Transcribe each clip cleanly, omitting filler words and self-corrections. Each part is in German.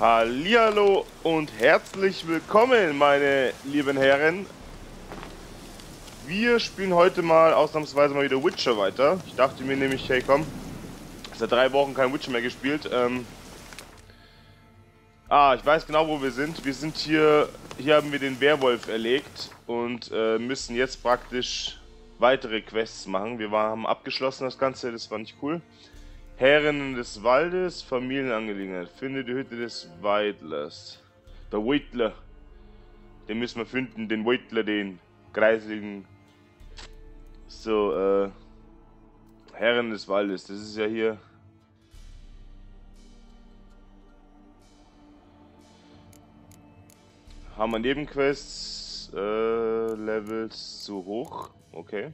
Hallihallo und herzlich willkommen, meine lieben Herren. Wir spielen heute mal ausnahmsweise mal wieder Witcher weiter. Ich dachte mir nämlich, hey komm, seit 3 Wochen kein Witcher mehr gespielt. Ich weiß genau, wo wir sind. Wir sind hier haben wir den Werwolf erlegt und müssen jetzt praktisch weitere Quests machen. Wir haben abgeschlossen das Ganze, das war nicht cool. Herren des Waldes, Familienangelegenheit. Finde die Hütte des Weidlers. Der Weidler. Den müssen wir finden, den Weidler, den kreisligen. So, Herren des Waldes, das ist ja hier. Haben wir Nebenquests, Levels zu hoch, okay.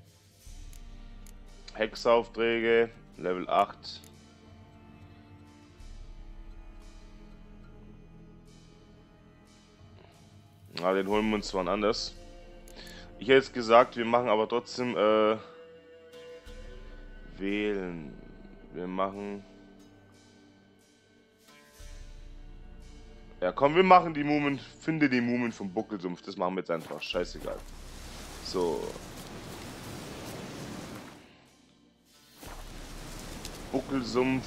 Hexaufträge, Level 8. Na, den holen wir uns zwar anders. Ich hätte jetzt gesagt, wir machen aber trotzdem, wählen. Wir machen... Ja komm, wir machen die Mumen, finde die Mumen vom Buckelsumpf, das machen wir jetzt einfach, scheißegal. So. Buckelsumpf,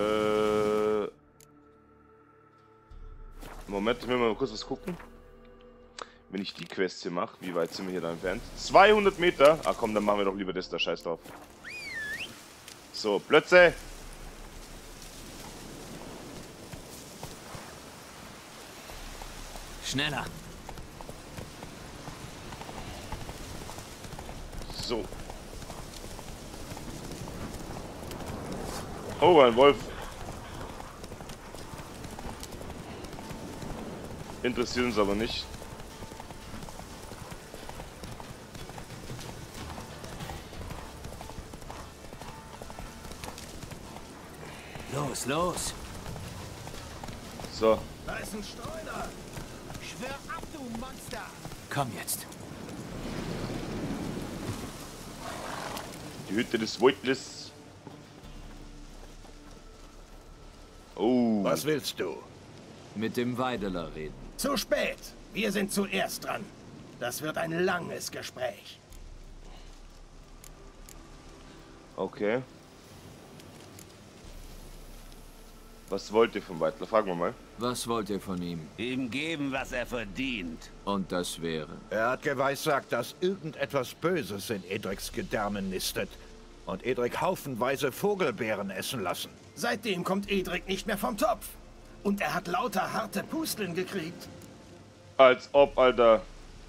Moment, ich will mal kurz was gucken. Wenn ich die Quest hier mache, wie weit sind wir hier da entfernt? 200 Meter? Ah komm, dann machen wir doch lieber das da, scheiß drauf. So, Plötze! Schneller! So. Oh, ein Wolf. Interessiert uns aber nicht. Los, los! So. Da ist ein Streuner! Schwör ab, du Monster! Komm jetzt! Die Hütte des Weidlers. Oh. Was willst du? Mit dem Weideler reden. Zu spät! Wir sind zuerst dran. Das wird ein langes Gespräch. Okay. Was wollt ihr vom Weidler? Fragen wir mal. Was wollt ihr von ihm? Ihm geben, was er verdient. Und das wäre? Er hat geweissagt, dass irgendetwas Böses in Edrics Gedärmen nistet und Edric haufenweise Vogelbeeren essen lassen. Seitdem kommt Edric nicht mehr vom Topf. Und er hat lauter harte Pusteln gekriegt. Als ob, Alter.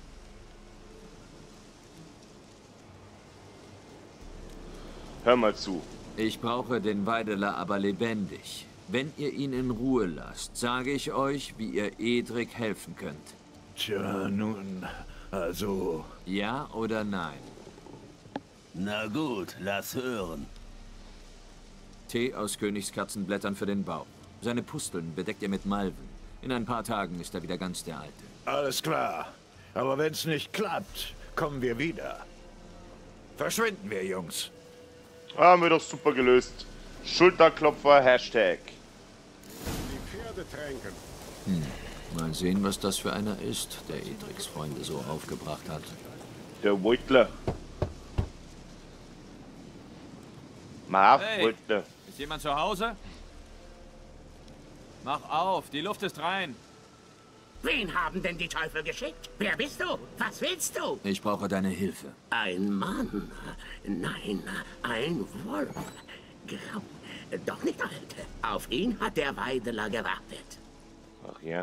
Hör mal zu. Ich brauche den Weideler aber lebendig. Wenn ihr ihn in Ruhe lasst, sage ich euch, wie ihr Edric helfen könnt. Tja, nun, also... Ja oder nein? Na gut, lass hören. Tee aus Königskatzenblättern für den Bauch. Seine Pusteln bedeckt ihr mit Malven. In ein paar Tagen ist er wieder ganz der Alte. Alles klar. Aber wenn's nicht klappt, kommen wir wieder. Verschwinden wir, Jungs. Haben wir doch super gelöst. Schulterklopfer, Hashtag. Die Pferde tränken. Mal sehen, was das für einer ist, der Edrics Freunde so aufgebracht hat. Der Weidler. Marv Hey. Weidler. Ist jemand zu Hause? Mach auf, die Luft ist rein. Wen haben denn die Teufel geschickt? Wer bist du? Was willst du? Ich brauche deine Hilfe. Ein Mann. Nein, ein Wolf. Grau. Doch nicht alt. Auf ihn hat der Weideler gewartet. Ach ja.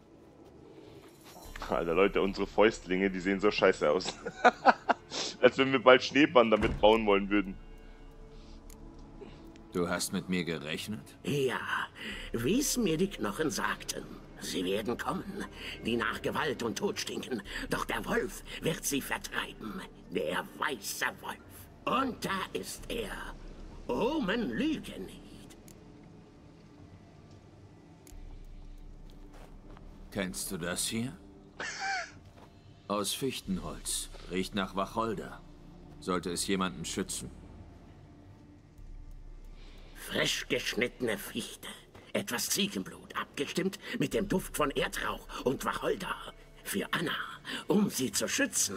Alter Leute, unsere Fäustlinge, die sehen so scheiße aus. Als wenn wir bald Schneebann damit bauen wollen würden. Du hast mit mir gerechnet? Ja, wie es mir die Knochen sagten. Sie werden kommen, die nach Gewalt und Tod stinken. Doch der Wolf wird sie vertreiben. Der weiße Wolf. Und da ist er. Omen lügen nicht. Kennst du das hier? Aus Fichtenholz. Riecht nach Wacholder. Sollte es jemanden schützen. Frisch geschnittene Fichte. Etwas Ziegenblut, abgestimmt mit dem Duft von Erdrauch und Wacholder. Für Anna, um sie zu schützen.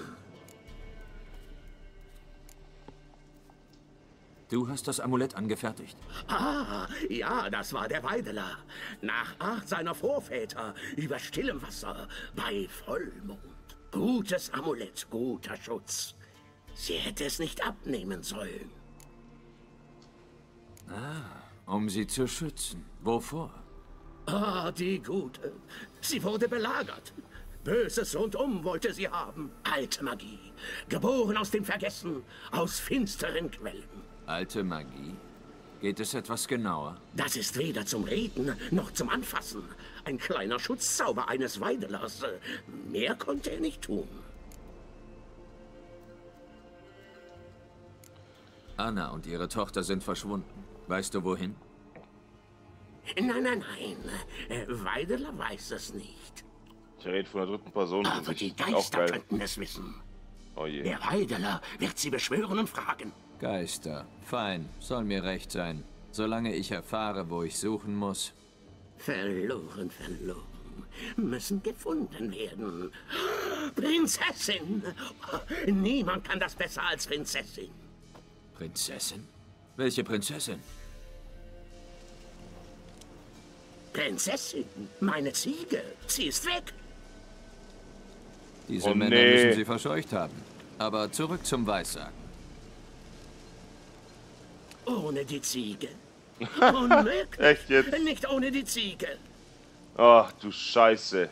Du hast das Amulett angefertigt? Ah, ja, das war der Weideler. Nach Art seiner Vorväter, über stillem Wasser, bei Vollmond. Gutes Amulett, guter Schutz. Sie hätte es nicht abnehmen sollen. Um sie zu schützen. Wovor? Ah, die Gute. Sie wurde belagert. Böses Rundum wollte sie haben. Alte Magie. Geboren aus dem Vergessen, aus finsteren Quellen. Alte Magie? Geht es etwas genauer? Das ist weder zum Reden noch zum Anfassen. Ein kleiner Schutzzauber eines Weidelers. Mehr konnte er nicht tun. Anna und ihre Tochter sind verschwunden. Weißt du wohin? Nein, nein, nein. Weideler weiß es nicht. Ich rede von der dritten Person. Aber die Auch Geister geil. könnten es wissen. Oh je. Der Weideler wird sie beschwören und fragen. Geister. Fein. Soll mir recht sein. Solange ich erfahre, wo ich suchen muss. Verloren, verloren. Müssen gefunden werden. Prinzessin! Niemand kann das besser als Prinzessin. Prinzessin? Welche Prinzessin? Prinzessin, meine Ziege. Sie ist weg. Diese Oh, Männer nee. müssen sie verscheucht haben. Aber zurück zum Weissagen. Ohne die Ziege. Unmöglich. Echt jetzt? Nicht ohne die Ziege. Ach du Scheiße.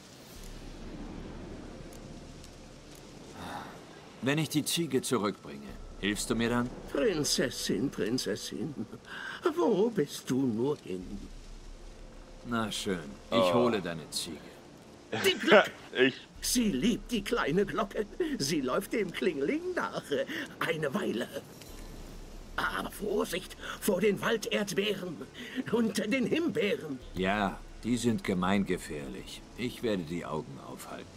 Wenn ich die Ziege zurückbringe, hilfst du mir dann? Prinzessin, Prinzessin. Wo bist du nur hin? Na schön. Ich hole deine Ziege. Die Glocke. Ich. Sie liebt die kleine Glocke. Sie läuft dem Klingling nach. Eine Weile. Aber Vorsicht vor den Walderdbeeren und den Himbeeren. Ja, die sind gemeingefährlich. Ich werde die Augen aufhalten.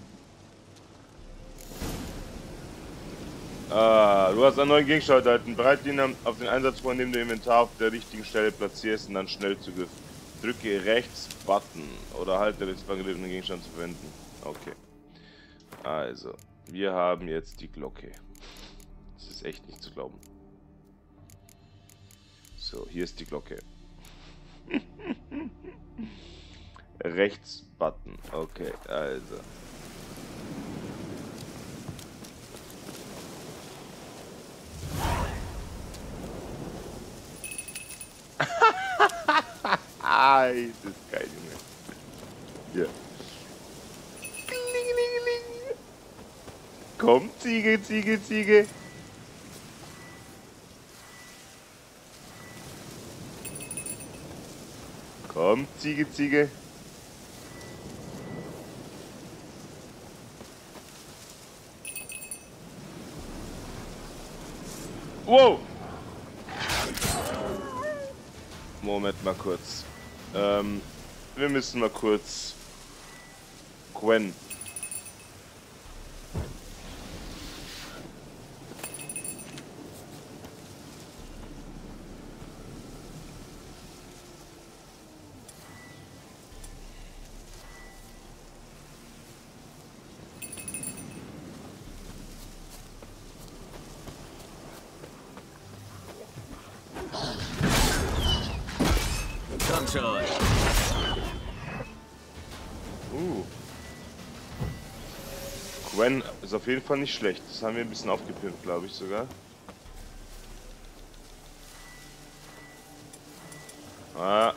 Du hast einen neuen Gegenstand erhalten. Bereite ihn auf den Einsatz vor, indem du Inventar auf der richtigen Stelle platzierst und dann Schnellzugriff. Drücke rechts Button oder halte rechts Button, um den Gegenstand zu verwenden. Okay. Also, wir haben jetzt die Glocke. Das ist echt nicht zu glauben. So, hier ist die Glocke. Rechts Button. Okay, also. Das ist geil, Junge. Hier. Klingelingeling. Komm, Ziege, Ziege, Ziege. Komm, Ziege, Ziege. Wow! Moment mal kurz. Wir müssen mal kurz Gwen. Komm schon. Gwen ist auf jeden Fall nicht schlecht. Das haben wir ein bisschen aufgepimpt, glaube ich sogar. Ah.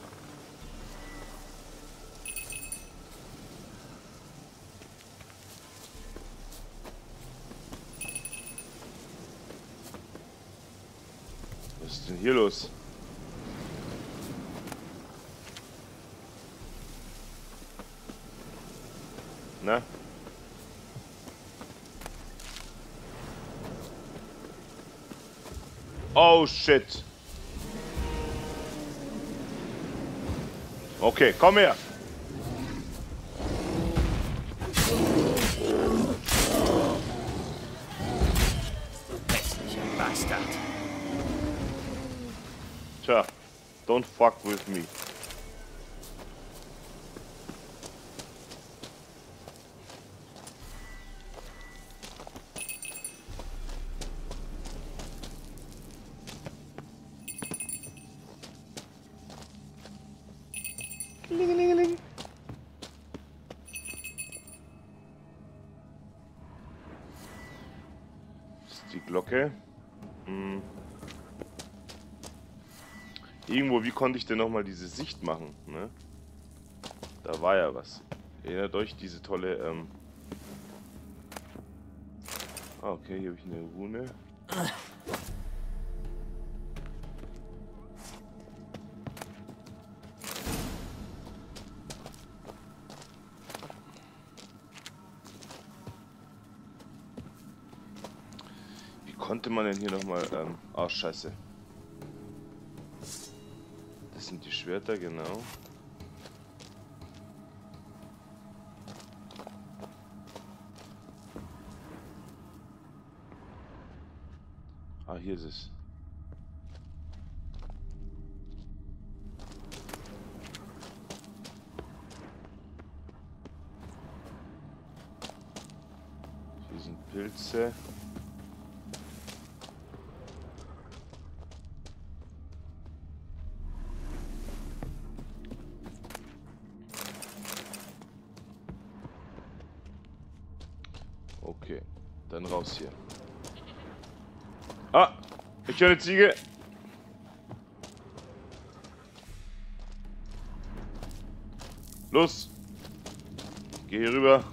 Was ist denn hier los? Na? Oh shit. Okay, komm her. Hässlicher Bastard. Tja, don't fuck with me. Klingelingeling. Das ist die Glocke. Irgendwo, wie konnte ich denn nochmal diese Sicht machen? Ne? Da war ja was. Erinnert euch diese tolle, okay, hier habe ich eine Rune. Wie konnte man denn hier nochmal, scheiße. Das sind die Schwerter, genau. Ah, hier ist es. Hier sind Pilze. Okay, dann raus hier. Ah, ich höre eine Ziege. Los. Geh hier rüber.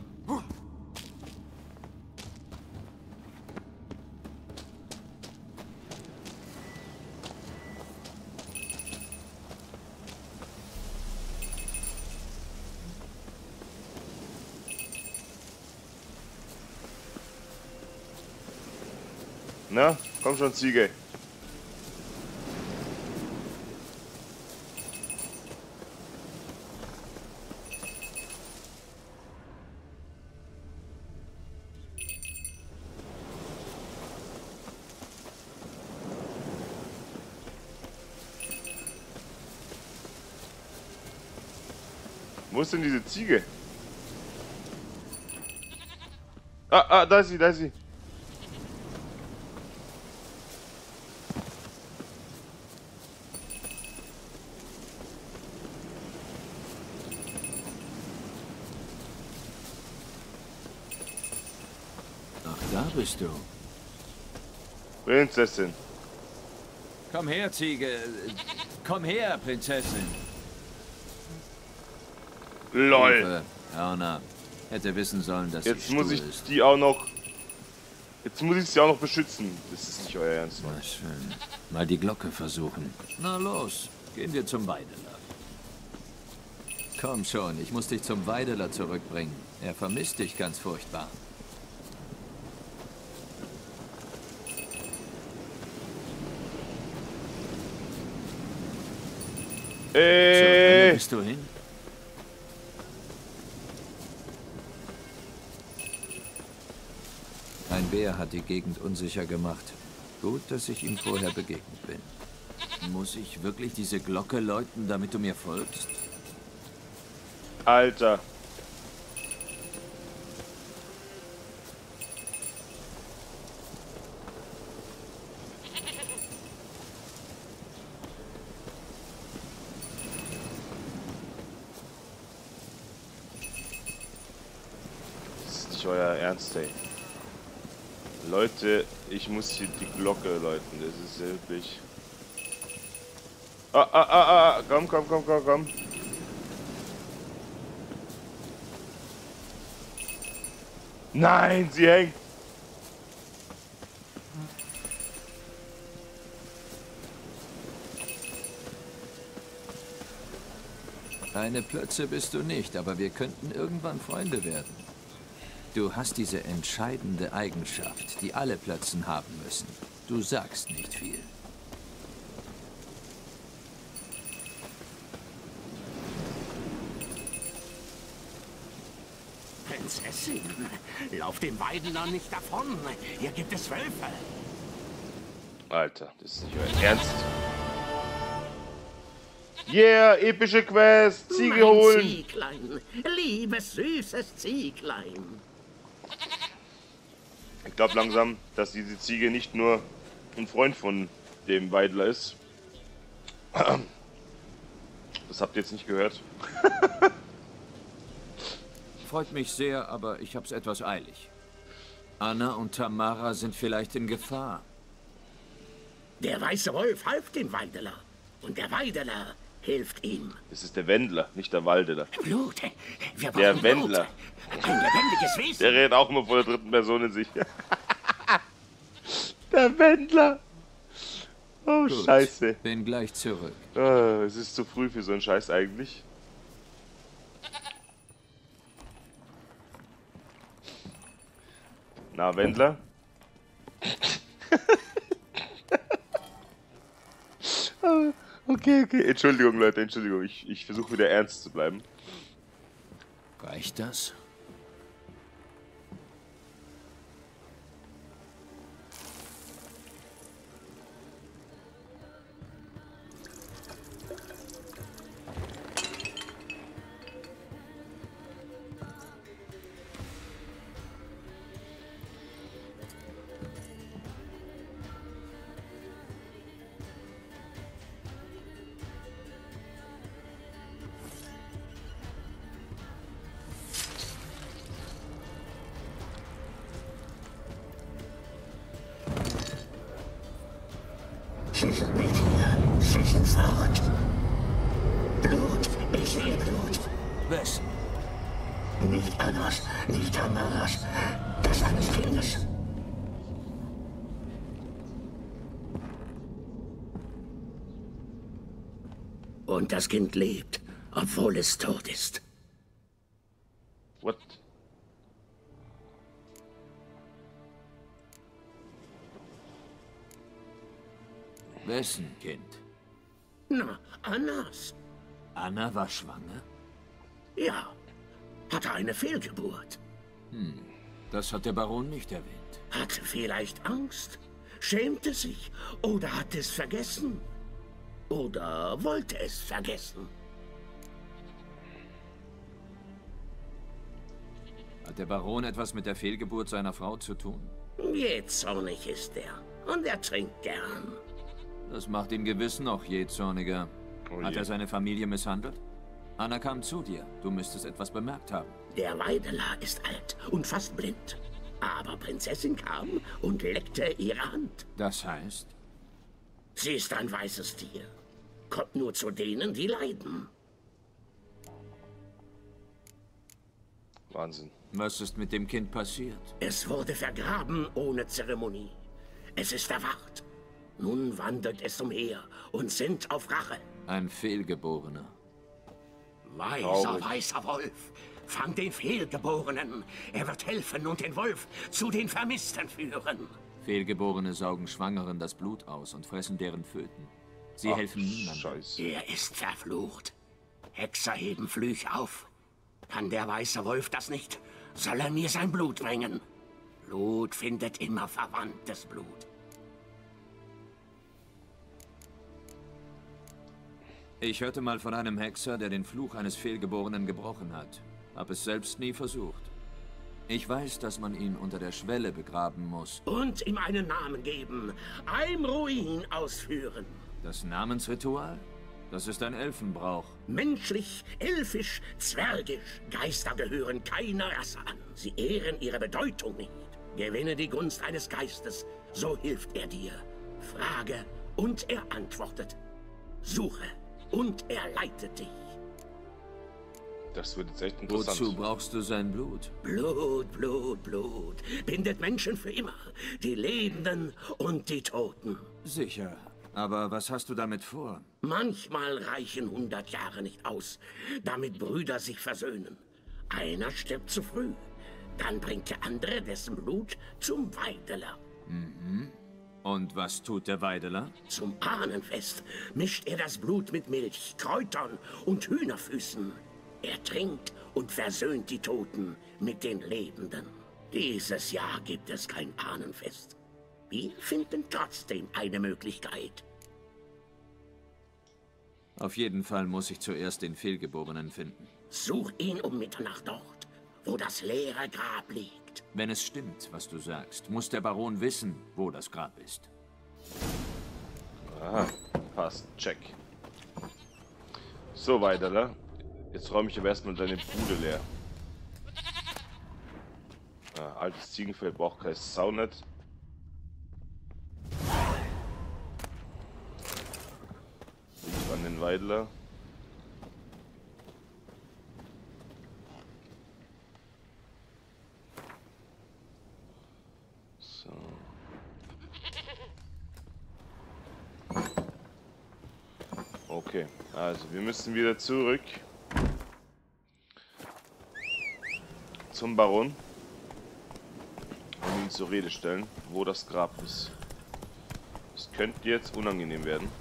Na, komm schon, Ziege. Wo ist denn diese Ziege? Da ist sie, da ist sie. Da bist du. Prinzessin. Komm her, Ziege. Komm her, Prinzessin. LOL. Hilfe, Hörner. Hätte wissen sollen, dass Jetzt sie muss stur ich ist. die auch noch... Jetzt muss ich sie auch noch beschützen. Das ist nicht euer Ernst, Mann. Na schön. Mal die Glocke versuchen. Na los, gehen wir zum Weideler. Komm schon, ich muss dich zum Weideler zurückbringen. Er vermisst dich ganz furchtbar. Zur Hölle bist du hin? Ein Bär hat die Gegend unsicher gemacht. Gut, dass ich ihm vorher begegnet bin. Muss ich wirklich diese Glocke läuten, damit du mir folgst? Alter. Das ist nicht euer Ernst, ey. Leute, ich muss hier die Glocke läuten. Das ist wirklich... Komm. Nein, sie hängt. Eine Plötze bist du nicht, aber wir könnten irgendwann Freunde werden. Du hast diese entscheidende Eigenschaft, die alle Plötzen haben müssen. Du sagst nicht viel. Prinzessin, lauf dem Weideler nicht davon. Hier gibt es Wölfe. Alter, das ist nicht euer Ernst. Yeah, epische Quest. Ziege Mein holen. Zieglein, liebes, süßes Zieglein. Ich glaube langsam, dass diese Ziege nicht nur ein Freund von dem Weidler ist, Das habt ihr jetzt nicht gehört. Freut mich sehr, aber ich hab's etwas eilig. Anna und Tamara sind vielleicht in Gefahr. Der weiße Wolf half dem Weideler. Und der Weideler hilft ihm. Das ist der Wendler, nicht der Waldeler. Blut. Wir Der brauchen Wendler. Blut. Ein lebendiges Wesen. Der redet auch immer von der dritten Person in sich. Der Wendler. Oh, Gut, scheiße. Bin gleich zurück. Es ist zu früh für so einen Scheiß eigentlich. Na, Wendler? Okay. Entschuldigung, Leute, Entschuldigung. Ich versuche wieder ernst zu bleiben. Reicht das? Fort. Blut. Ich sehe Blut. Was? Nicht Annas, nicht Tamaras. Das eines Kindes. Und das Kind lebt, obwohl es tot ist. What? Wessen Kind? Na, Annas. Anna war schwanger? Ja, hatte eine Fehlgeburt. Das hat der Baron nicht erwähnt. Hatte vielleicht Angst, schämte sich oder hat es vergessen. Oder wollte es vergessen. Hat der Baron etwas mit der Fehlgeburt seiner Frau zu tun? Jähzornig ist er und er trinkt gern. Das macht ihn gewiss noch jähzorniger. Oh Hat je. er seine Familie misshandelt? Anna kam zu dir. Du müsstest etwas bemerkt haben. Der Weideler ist alt und fast blind. Aber Prinzessin kam und leckte ihre Hand. Das heißt? Sie ist ein weißes Tier. Kommt nur zu denen, die leiden. Wahnsinn. Was ist mit dem Kind passiert? Es wurde vergraben ohne Zeremonie. Es ist erwacht. Nun wandelt es umher und sinnt auf Rache. Ein Fehlgeborener. Weißer, weißer Wolf, fang den Fehlgeborenen. Er wird helfen und den Wolf zu den Vermissten führen. Fehlgeborene saugen Schwangeren das Blut aus und fressen deren Föten. Sie helfen niemandem. Scheiße. Er ist verflucht. Hexer heben Flüche auf. Kann der weiße Wolf das nicht, soll er mir sein Blut bringen. Blut findet immer verwandtes Blut. Ich hörte mal von einem Hexer, der den Fluch eines Fehlgeborenen gebrochen hat. Hab es selbst nie versucht. Ich weiß, dass man ihn unter der Schwelle begraben muss. Und ihm einen Namen geben, ein Ruin ausführen. Das Namensritual? Das ist ein Elfenbrauch. Menschlich, elfisch, zwergisch. Geister gehören keiner Rasse an. Sie ehren ihre Bedeutung nicht. Gewinne die Gunst eines Geistes, so hilft er dir. Frage und er antwortet. Suche und er leitet dich. Das wird jetzt echt interessant. Wozu brauchst du sein Blut? Blut, Blut, Blut. Bindet Menschen für immer. Die Lebenden und die Toten. Sicher. Aber was hast du damit vor? Manchmal reichen 100 Jahre nicht aus, damit Brüder sich versöhnen. Einer stirbt zu früh. Dann bringt der andere dessen Blut zum Weideler. Und was tut der Weideler? Zum Ahnenfest mischt er das Blut mit Milch, Kräutern und Hühnerfüßen. Er trinkt und versöhnt die Toten mit den Lebenden. Dieses Jahr gibt es kein Ahnenfest. Wir finden trotzdem eine Möglichkeit. Auf jeden Fall muss ich zuerst den Fehlgeborenen finden. Such ihn um Mitternacht dort, wo das leere Grab liegt. Wenn es stimmt, was du sagst, muss der Baron wissen, wo das Grab ist. Aha, passt. Check. So, weiter, ne? Jetzt räume ich aber erstmal deine Bude leer. Altes Ziegenfeld braucht kein Sau nicht. Ich an den Weidler. So. Okay, also wir müssen wieder zurück zum Baron und ihn zur Rede stellen, wo das Grab ist. Das könnte jetzt unangenehm werden.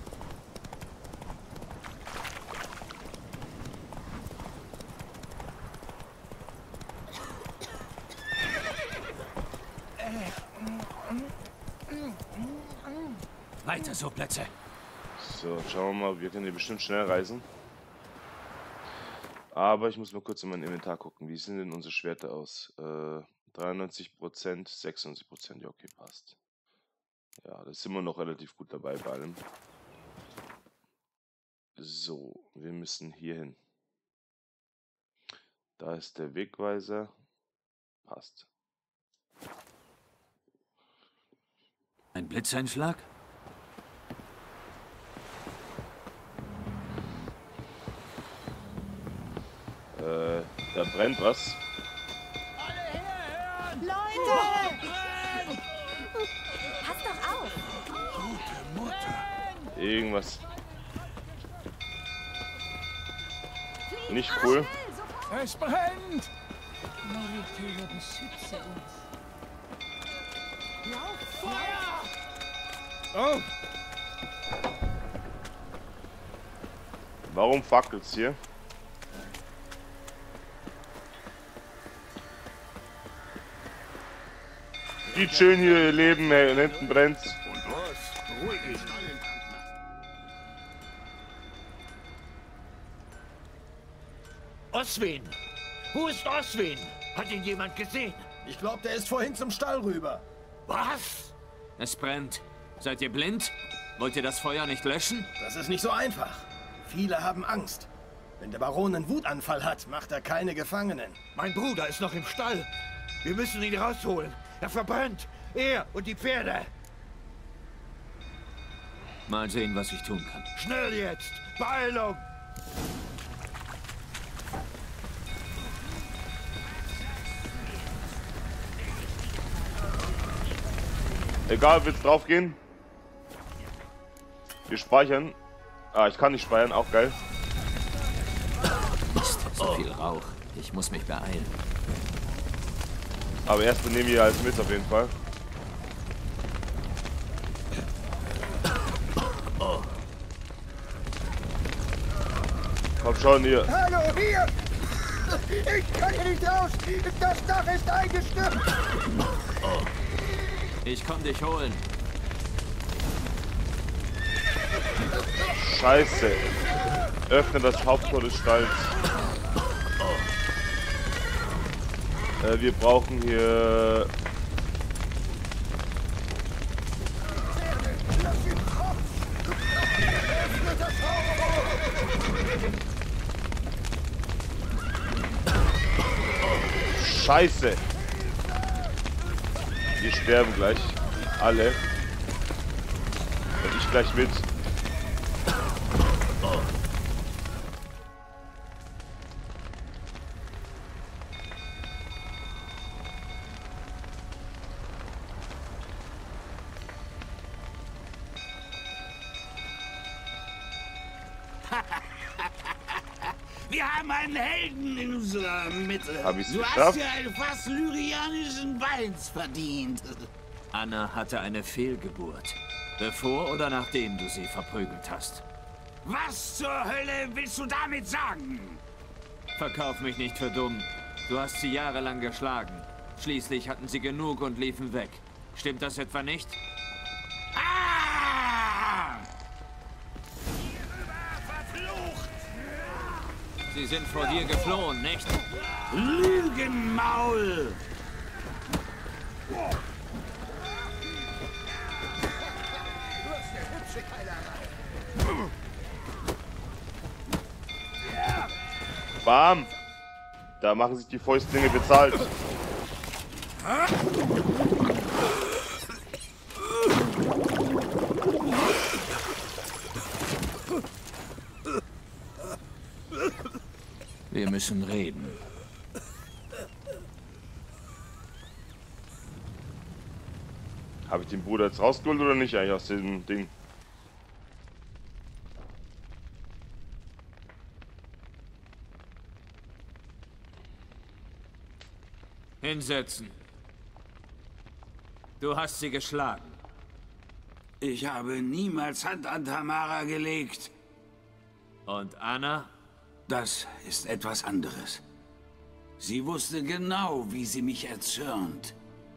Weiter so, Plätze. So, schauen wir mal, wir können hier bestimmt schnell reisen. Aber ich muss mal kurz in mein Inventar gucken. Wie sehen denn unsere Schwerter aus? 93%, 96%, ja okay, passt. Ja, das sind wir noch relativ gut dabei bei allem. So, wir müssen hier hin. Da ist der Wegweiser. Passt. Ein Blitzeinschlag? Da brennt was. Leute! Pass doch auf! Irgendwas. Nicht cool. Es brennt! Moleküle beschütze uns. Lauf! Oh! Warum fackelt's hier? Die schön hier ihr Leben, ey, und hinten brennt's. Und was? Beruhig dich. Oswin! Wo ist Oswin? Hat ihn jemand gesehen? Ich glaube, der ist vorhin zum Stall rüber. Was? Es brennt. Seid ihr blind? Wollt ihr das Feuer nicht löschen? Das ist nicht so einfach. Viele haben Angst. Wenn der Baron einen Wutanfall hat, macht er keine Gefangenen. Mein Bruder ist noch im Stall. Wir müssen ihn rausholen. Er verbrennt. Er und die Pferde. Mal sehen, was ich tun kann. Schnell jetzt. Beeilung. Egal, willst drauf gehen? Wir speichern. Ah, ich kann nicht speichern, auch geil. Mist, so viel Rauch. Ich muss mich beeilen. Aber erstmal nehmen wir alles mit auf jeden Fall. Komm schon hier. Hallo, hier! Ich kann hier nicht raus! Das Dach ist eingestürzt! Ich komm dich holen. Scheiße. Öffne das Haupttor des Stalls. Wir brauchen hier... Scheiße. Wir sterben gleich. Alle. Und ich gleich mit. Wir haben einen Helden in unserer Mitte. Hab ich's Du geschafft? hast dir ein Fass lyrianischen Weins verdient. Anna hatte eine Fehlgeburt. Bevor oder nachdem du sie verprügelt hast. Was zur Hölle willst du damit sagen? Verkauf mich nicht für dumm. Du hast sie jahrelang geschlagen. Schließlich hatten sie genug und liefen weg. Stimmt das etwa nicht? Ah! Sie sind vor dir geflohen, nicht? Lügenmaul! Bam! Da machen sich die Fäustlinge bezahlt. Wir müssen reden. Habe ich den Bruder jetzt rausgeholt oder nicht eigentlich aus diesem Ding? Hinsetzen. Du hast sie geschlagen. Ich habe niemals Hand an Tamara gelegt. Und Anna? Das ist etwas anderes. Sie wusste genau, wie sie mich erzürnt.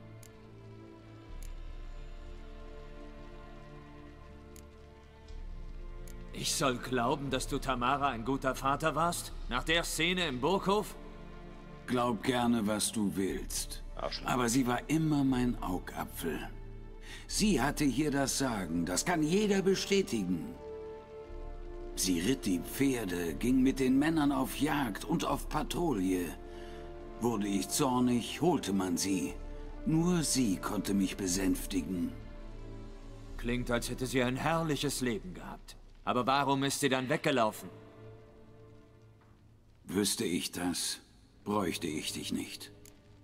Ich soll glauben, dass du Tamara ein guter Vater warst? Nach der Szene im Burghof? Glaub gerne, was du willst. Aber sie war immer mein Augapfel. Sie hatte hier das Sagen, das kann jeder bestätigen. Sie ritt die Pferde, ging mit den Männern auf Jagd und auf Patrouille. Wurde ich zornig, holte man sie. Nur sie konnte mich besänftigen. Klingt, als hätte sie ein herrliches Leben gehabt. Aber warum ist sie dann weggelaufen? Wüsste ich das, bräuchte ich dich nicht.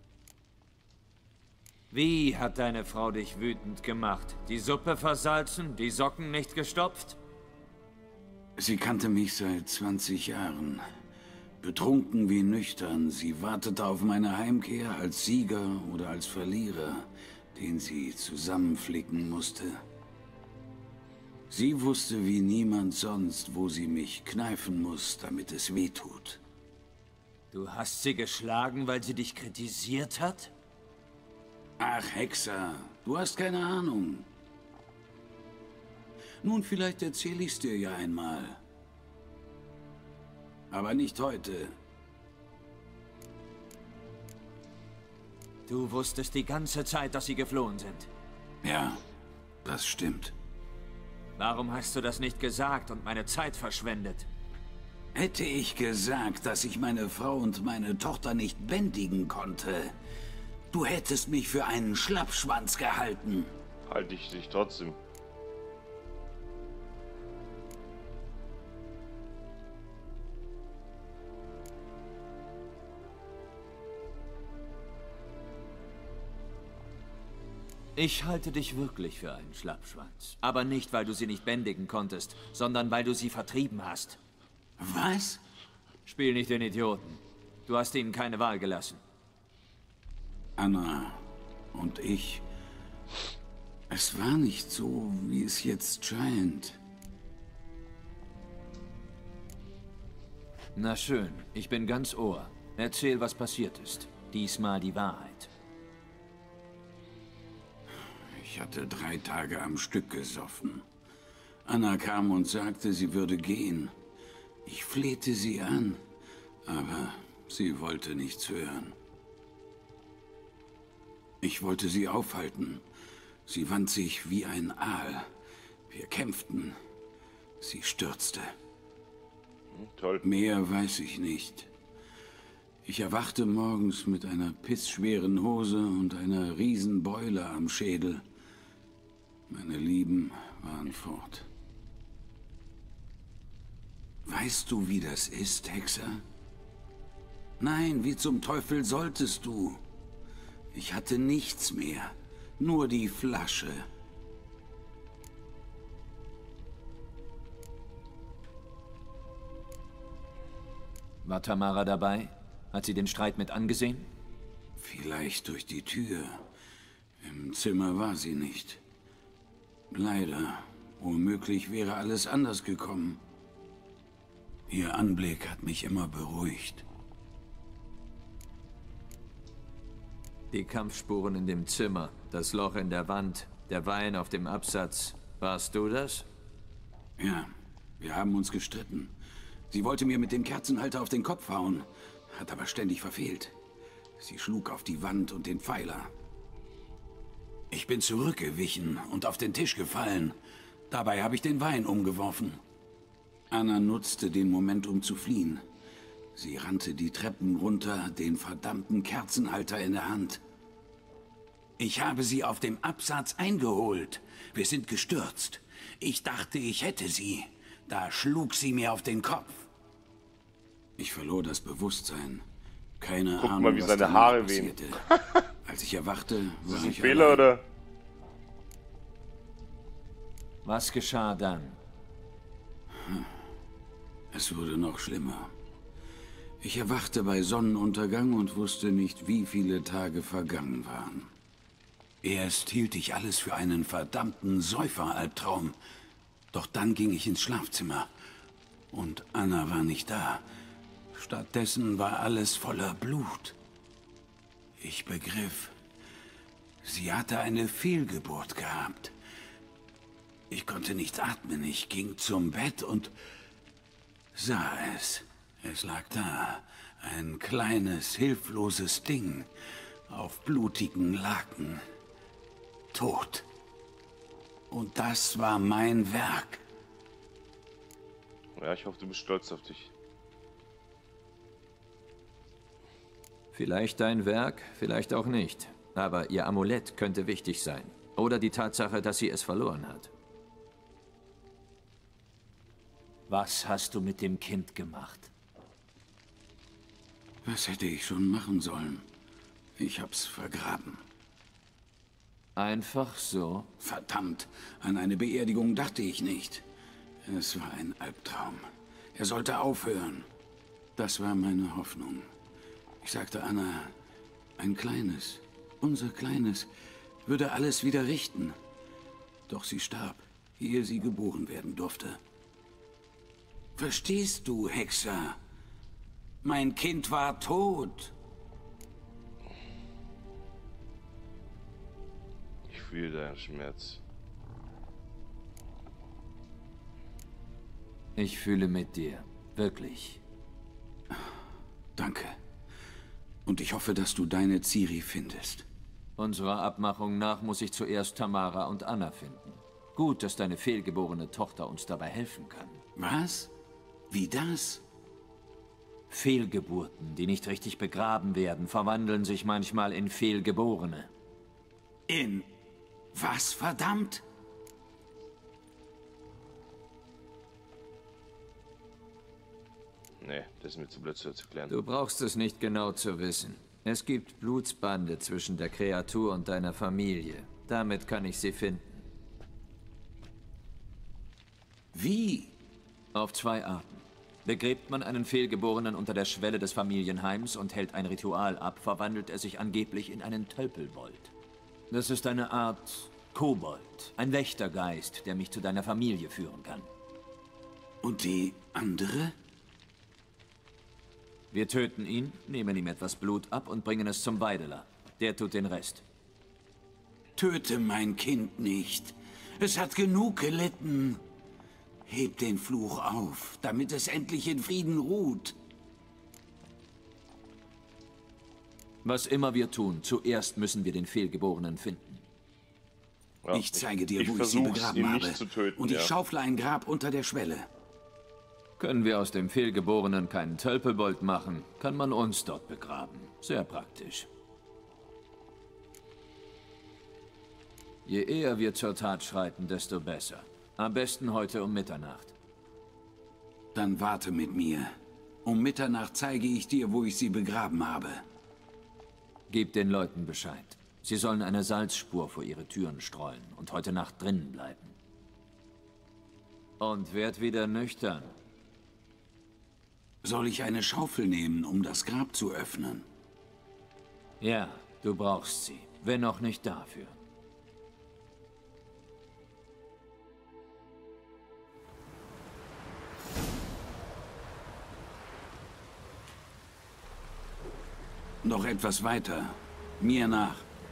Wie hat deine Frau dich wütend gemacht? Die Suppe versalzen, die Socken nicht gestopft? Sie kannte mich seit 20 Jahren. Betrunken wie nüchtern, sie wartete auf meine Heimkehr als Sieger oder als Verlierer, den sie zusammenflicken musste. Sie wusste wie niemand sonst, wo sie mich kneifen muss, damit es weh tut. Du hast sie geschlagen, weil sie dich kritisiert hat? Ach, Hexer, du hast keine Ahnung. Nun, vielleicht erzähle ich's dir ja einmal. Aber nicht heute. Du wusstest die ganze Zeit, dass sie geflohen sind. Ja, das stimmt. Warum hast du das nicht gesagt und meine Zeit verschwendet? Hätte ich gesagt, dass ich meine Frau und meine Tochter nicht bändigen konnte, du hättest mich für einen Schlappschwanz gehalten. Halte ich dich trotzdem. Ich halte dich wirklich für einen Schlappschwanz. Aber nicht, weil du sie nicht bändigen konntest, sondern weil du sie vertrieben hast. Was? Spiel nicht den Idioten. Du hast ihnen keine Wahl gelassen. Anna und ich. Es war nicht so, wie es jetzt scheint. Na schön, ich bin ganz Ohr. Erzähl, was passiert ist. Diesmal die Wahrheit. Ich hatte 3 Tage am Stück gesoffen. Anna kam und sagte, sie würde gehen. Ich flehte sie an, aber sie wollte nichts hören. Ich wollte sie aufhalten. Sie wand sich wie ein Aal. Wir kämpften. Sie stürzte. Toll. Mehr weiß ich nicht. Ich erwachte morgens mit einer pissschweren Hose und einer Riesenbeule am Schädel. Meine Lieben waren fort. Weißt du, wie das ist, Hexer? Nein, wie zum Teufel solltest du? Ich hatte nichts mehr, nur die Flasche. War Tamara dabei? Hat sie den Streit mit angesehen? Vielleicht durch die Tür. Im Zimmer war sie nicht. Leider. Womöglich wäre alles anders gekommen. Ihr Anblick hat mich immer beruhigt. Die Kampfspuren in dem Zimmer, das Loch in der Wand, der Wein auf dem Absatz. Warst du das? Ja, wir haben uns gestritten. Sie wollte mir mit dem Kerzenhalter auf den Kopf hauen, hat aber ständig verfehlt. Sie schlug auf die Wand und den Pfeiler. Ich bin zurückgewichen und auf den Tisch gefallen. Dabei habe ich den Wein umgeworfen. Anna nutzte den Moment, um zu fliehen. Sie rannte die Treppen runter, den verdammten Kerzenhalter in der Hand. Ich habe sie auf dem Absatz eingeholt. Wir sind gestürzt. Ich dachte, ich hätte sie. Da schlug sie mir auf den Kopf. Ich verlor das Bewusstsein. Keine Guck Ahnung, mal, wie was seine danach Haare wehen. passierte. Als ich erwachte, Ist das war ein ich Fehler, allein. oder? Was geschah dann? Es wurde noch schlimmer. Ich erwachte bei Sonnenuntergang und wusste nicht, wie viele Tage vergangen waren. Erst hielt ich alles für einen verdammten Säuferalbtraum. Doch dann ging ich ins Schlafzimmer. Und Anna war nicht da. Stattdessen war alles voller Blut. Ich begriff, sie hatte eine Fehlgeburt gehabt. Ich konnte nicht atmen. Ich ging zum Bett und sah es. Es lag da, ein kleines, hilfloses Ding, auf blutigen Laken. Tot. Und das war mein Werk. Ja, ich hoffe, du bist stolz auf dich. Vielleicht dein Werk, vielleicht auch nicht. Aber ihr Amulett könnte wichtig sein. Oder die Tatsache, dass sie es verloren hat. Was hast du mit dem Kind gemacht? Was hätte ich schon machen sollen? Ich hab's vergraben. Einfach so? Verdammt, an eine Beerdigung dachte ich nicht. Es war ein Albtraum. Er sollte aufhören. Das war meine Hoffnung. Ich sagte Anna, ein Kleines, unser Kleines, würde alles wieder richten. Doch sie starb, ehe sie geboren werden durfte. Verstehst du, Hexer? Mein Kind war tot. Ich fühle deinen Schmerz. Ich fühle mit dir. Wirklich. Danke. Und ich hoffe, dass du deine Ciri findest. Unserer Abmachung nach muss ich zuerst Tamara und Anna finden. Gut, dass deine fehlgeborene Tochter uns dabei helfen kann. Was? Wie das? Fehlgeburten, die nicht richtig begraben werden, verwandeln sich manchmal in Fehlgeborene. In was, verdammt? Nee, das ist mir zu blöd zu erklären. Du brauchst es nicht genau zu wissen. Es gibt Blutsbande zwischen der Kreatur und deiner Familie. Damit kann ich sie finden. Wie? Auf zwei Arten. Begräbt man einen Fehlgeborenen unter der Schwelle des Familienheims und hält ein Ritual ab, verwandelt er sich angeblich in einen Tölpelbold. Das ist eine Art Kobold, ein Wächtergeist, der mich zu deiner Familie führen kann. Und die andere? Wir töten ihn, nehmen ihm etwas Blut ab und bringen es zum Weideler. Der tut den Rest. Töte mein Kind nicht. Es hat genug gelitten. Heb den Fluch auf, damit es endlich in Frieden ruht. Was immer wir tun, zuerst müssen wir den Fehlgeborenen finden. Ja, ich zeige dir, wo ich sie versuch's, begraben ihn habe. nicht zu töten, Und ich ja. schaufle ein Grab unter der Schwelle. Können wir aus dem Fehlgeborenen keinen Tölpelbold machen, kann man uns dort begraben. Sehr praktisch. Je eher wir zur Tat schreiten, desto besser. Am besten heute um Mitternacht. Dann warte mit mir. Um Mitternacht zeige ich dir, wo ich sie begraben habe. Gib den Leuten Bescheid. Sie sollen eine Salzspur vor ihre Türen streuen und heute Nacht drinnen bleiben. Und werd wieder nüchtern. Soll ich eine Schaufel nehmen, um das Grab zu öffnen? Ja, du brauchst sie. Wenn auch nicht dafür. Noch etwas weiter. Mir nach.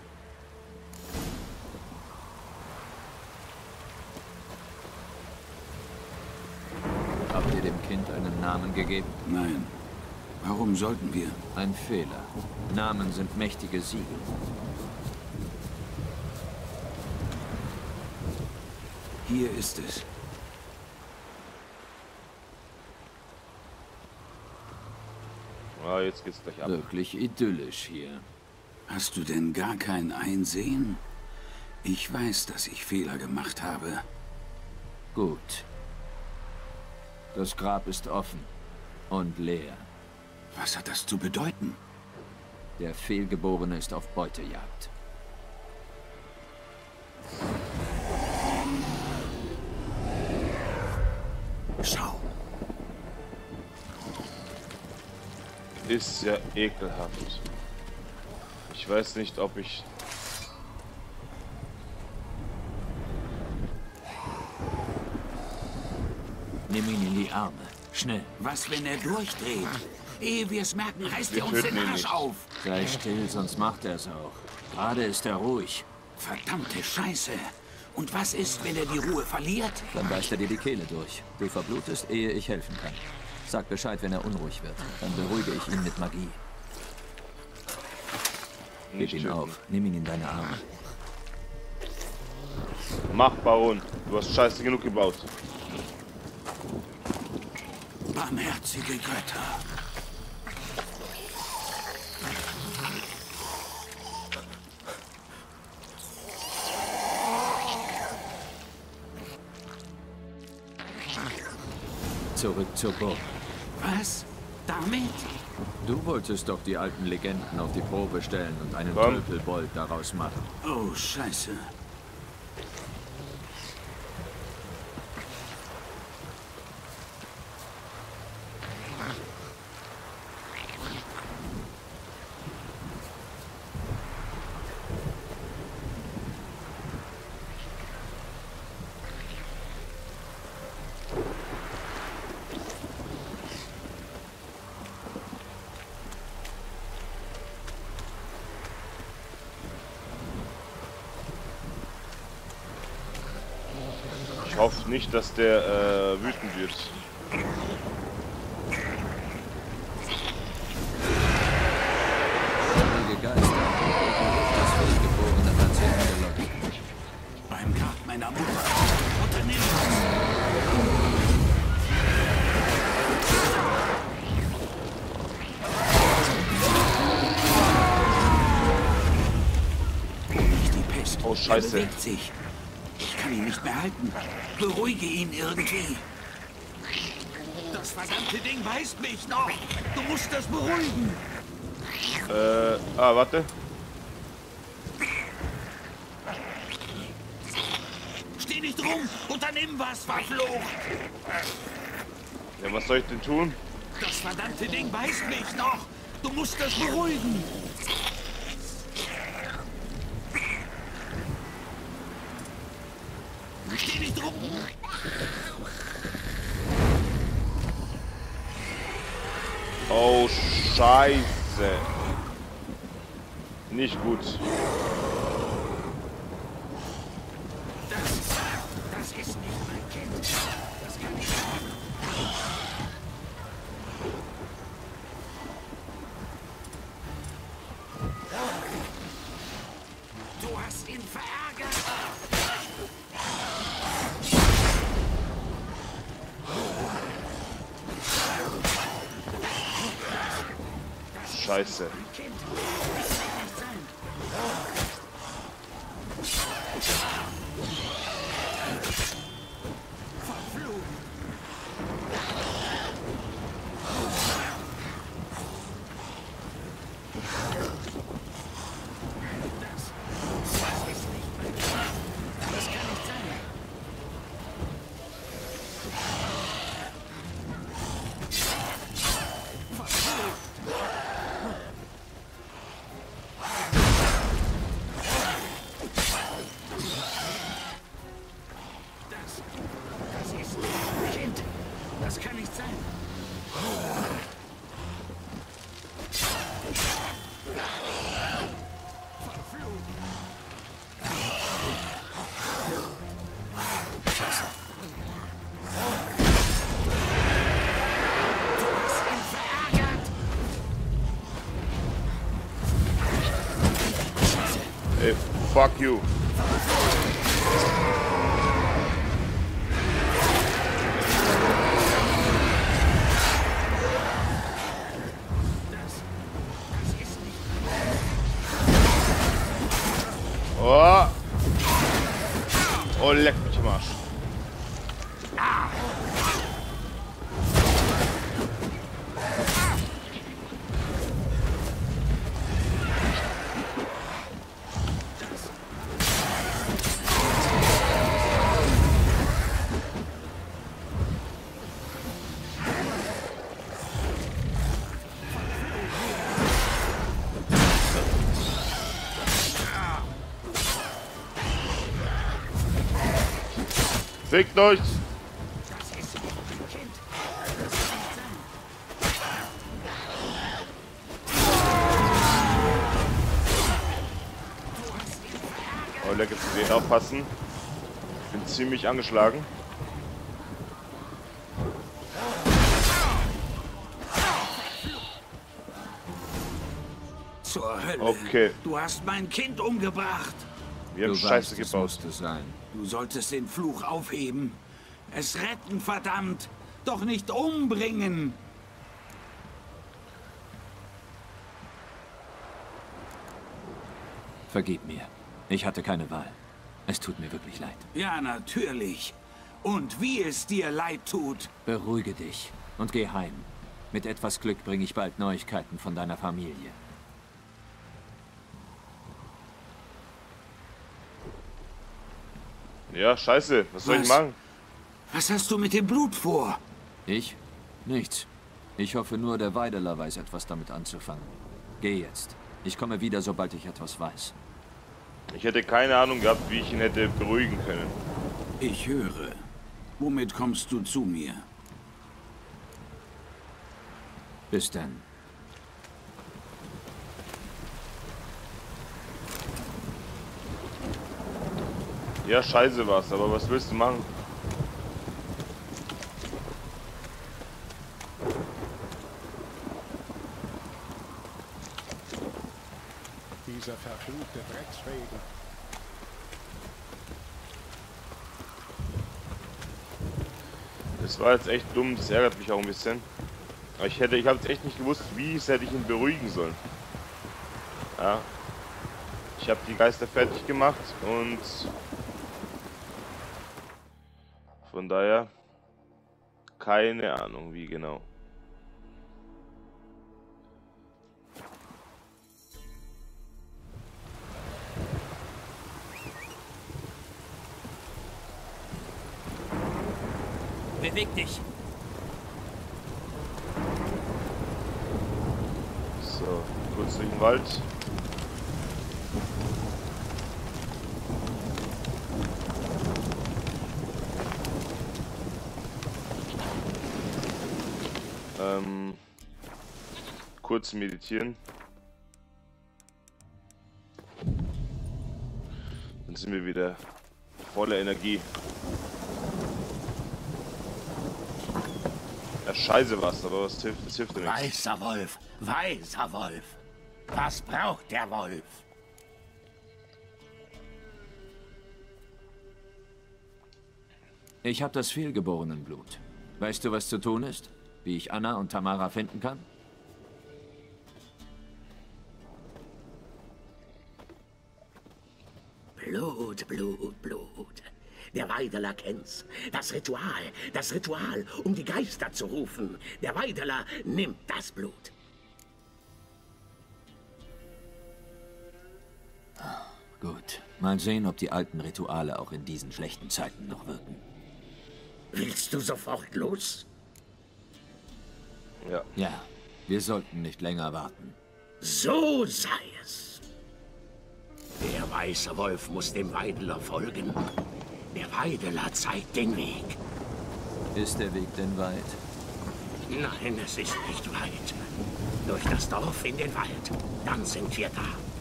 Habt ihr dem Kind einen Namen gegeben? Nein. Warum sollten wir? Ein Fehler. Namen sind mächtige Siegel. Hier ist es. Ja, jetzt geht's gleich ab. Wirklich idyllisch hier. Hast du denn gar kein Einsehen? Ich weiß, dass ich Fehler gemacht habe. Gut. Das Grab ist offen und leer. Was hat das zu bedeuten? Der Fehlgeborene ist auf Beutejagd. Schau. Ist ja ekelhaft. Ich weiß nicht, ob ich... Nimm ihn in die Arme. Schnell. Was, wenn er durchdreht? Ehe wir es merken, reißt Wir er uns töten den ihn Arsch nicht. auf. Sei still, sonst macht er es auch. Gerade ist er ruhig. Verdammte Scheiße. Und was ist, wenn er die Ruhe verliert? Dann beißt er dir die Kehle durch. Du verblutest, ehe ich helfen kann. Sag Bescheid, wenn er unruhig wird. Dann beruhige ich ihn mit Magie. Gib Nicht ihn töten. auf. Nimm ihn in deine Arme. Mach, Baron. Du hast Scheiße genug gebaut. Barmherzige Götter. Zurück zur Burg. Was? Damit? Du wolltest doch die alten Legenden auf die Probe stellen und einen Komm. Tölpelbold daraus machen. Oh, Scheiße. Ich hoffe nicht, dass der wütend wird. Heilige Geister, das Fehlgeborene hat sie angelockt. Beim Grab meiner Mutter. Unternimm was. Nicht die Pest. Oh, Scheiße. Er bewegt sich. Ich kann ihn nicht mehr halten. Beruhige ihn irgendwie. Das verdammte Ding beißt mich noch. Du musst das beruhigen. Warte. Steh nicht rum. Unternimm was, verflucht. Ja, was soll ich denn tun? Das verdammte Ding beißt mich noch. Du musst das beruhigen. Steh nicht rum. Oh, Scheiße. Nicht gut. Das ist nicht mein Kind. Das kann ich sagen. Du hast ihn verärgert. Scheiße. Kind, das kann nicht sein. Verflucht. Das ist nicht mein Kind. Das kann nicht sein. Das ist nicht mein Kind. Das kann nicht sein. Du hast ihn verärgert. Ey, fuck you. Oh, leck mich im Arsch. Fickt euch! Oh, leck, jetzt muss ich aufpassen. Ich bin ziemlich angeschlagen. Zur Hölle. Okay. Du hast mein Kind umgebracht. Wir haben Scheiße gebaut. Musste sein. Du solltest den Fluch aufheben. Es retten, verdammt. Doch nicht umbringen. Vergib mir. Ich hatte keine Wahl. Es tut mir wirklich leid. Ja, natürlich. Und wie es dir leid tut. Beruhige dich und geh heim. Mit etwas Glück bringe ich bald Neuigkeiten von deiner Familie. Ja, scheiße. Was soll ich machen? Was hast du mit dem Blut vor? Ich? Nichts. Ich hoffe nur, der Weideler weiß etwas damit anzufangen. Geh jetzt. Ich komme wieder, sobald ich etwas weiß. Ich hätte keine Ahnung gehabt, wie ich ihn hätte beruhigen können. Ich höre. Womit kommst du zu mir? Bis dann. Ja, scheiße war's, aber was willst du machen? Dieser verfluchte Drecksregen. Das war jetzt echt dumm, das ärgert mich auch ein bisschen. Aber ich habe jetzt echt nicht gewusst, wie hätte ich ihn beruhigen sollen. Ja. Ich habe die Geister fertig gemacht und von daher keine Ahnung, wie genau. Beweg dich! So, kurz durch den Wald. Kurz meditieren. Dann sind wir wieder voller Energie. Ja, scheiße was, aber das hilft ja nichts. Weißer Wolf, weißer Wolf. Was braucht der Wolf? Ich habe das Fehlgeborenenblut. Weißt du, was zu tun ist? Wie ich Anna und Tamara finden kann? Blut, Blut, Blut. Der Weideler kennt's. Das Ritual, um die Geister zu rufen. Der Weideler nimmt das Blut. Gut. Mal sehen, ob die alten Rituale auch in diesen schlechten Zeiten noch wirken. Willst du sofort los? Ja. Ja, wir sollten nicht länger warten. So sei es. Der weiße Wolf muss dem Weideler folgen. Der Weideler zeigt den Weg. Ist der Weg denn weit? Nein, es ist nicht weit. Durch das Dorf in den Wald. Dann sind wir da.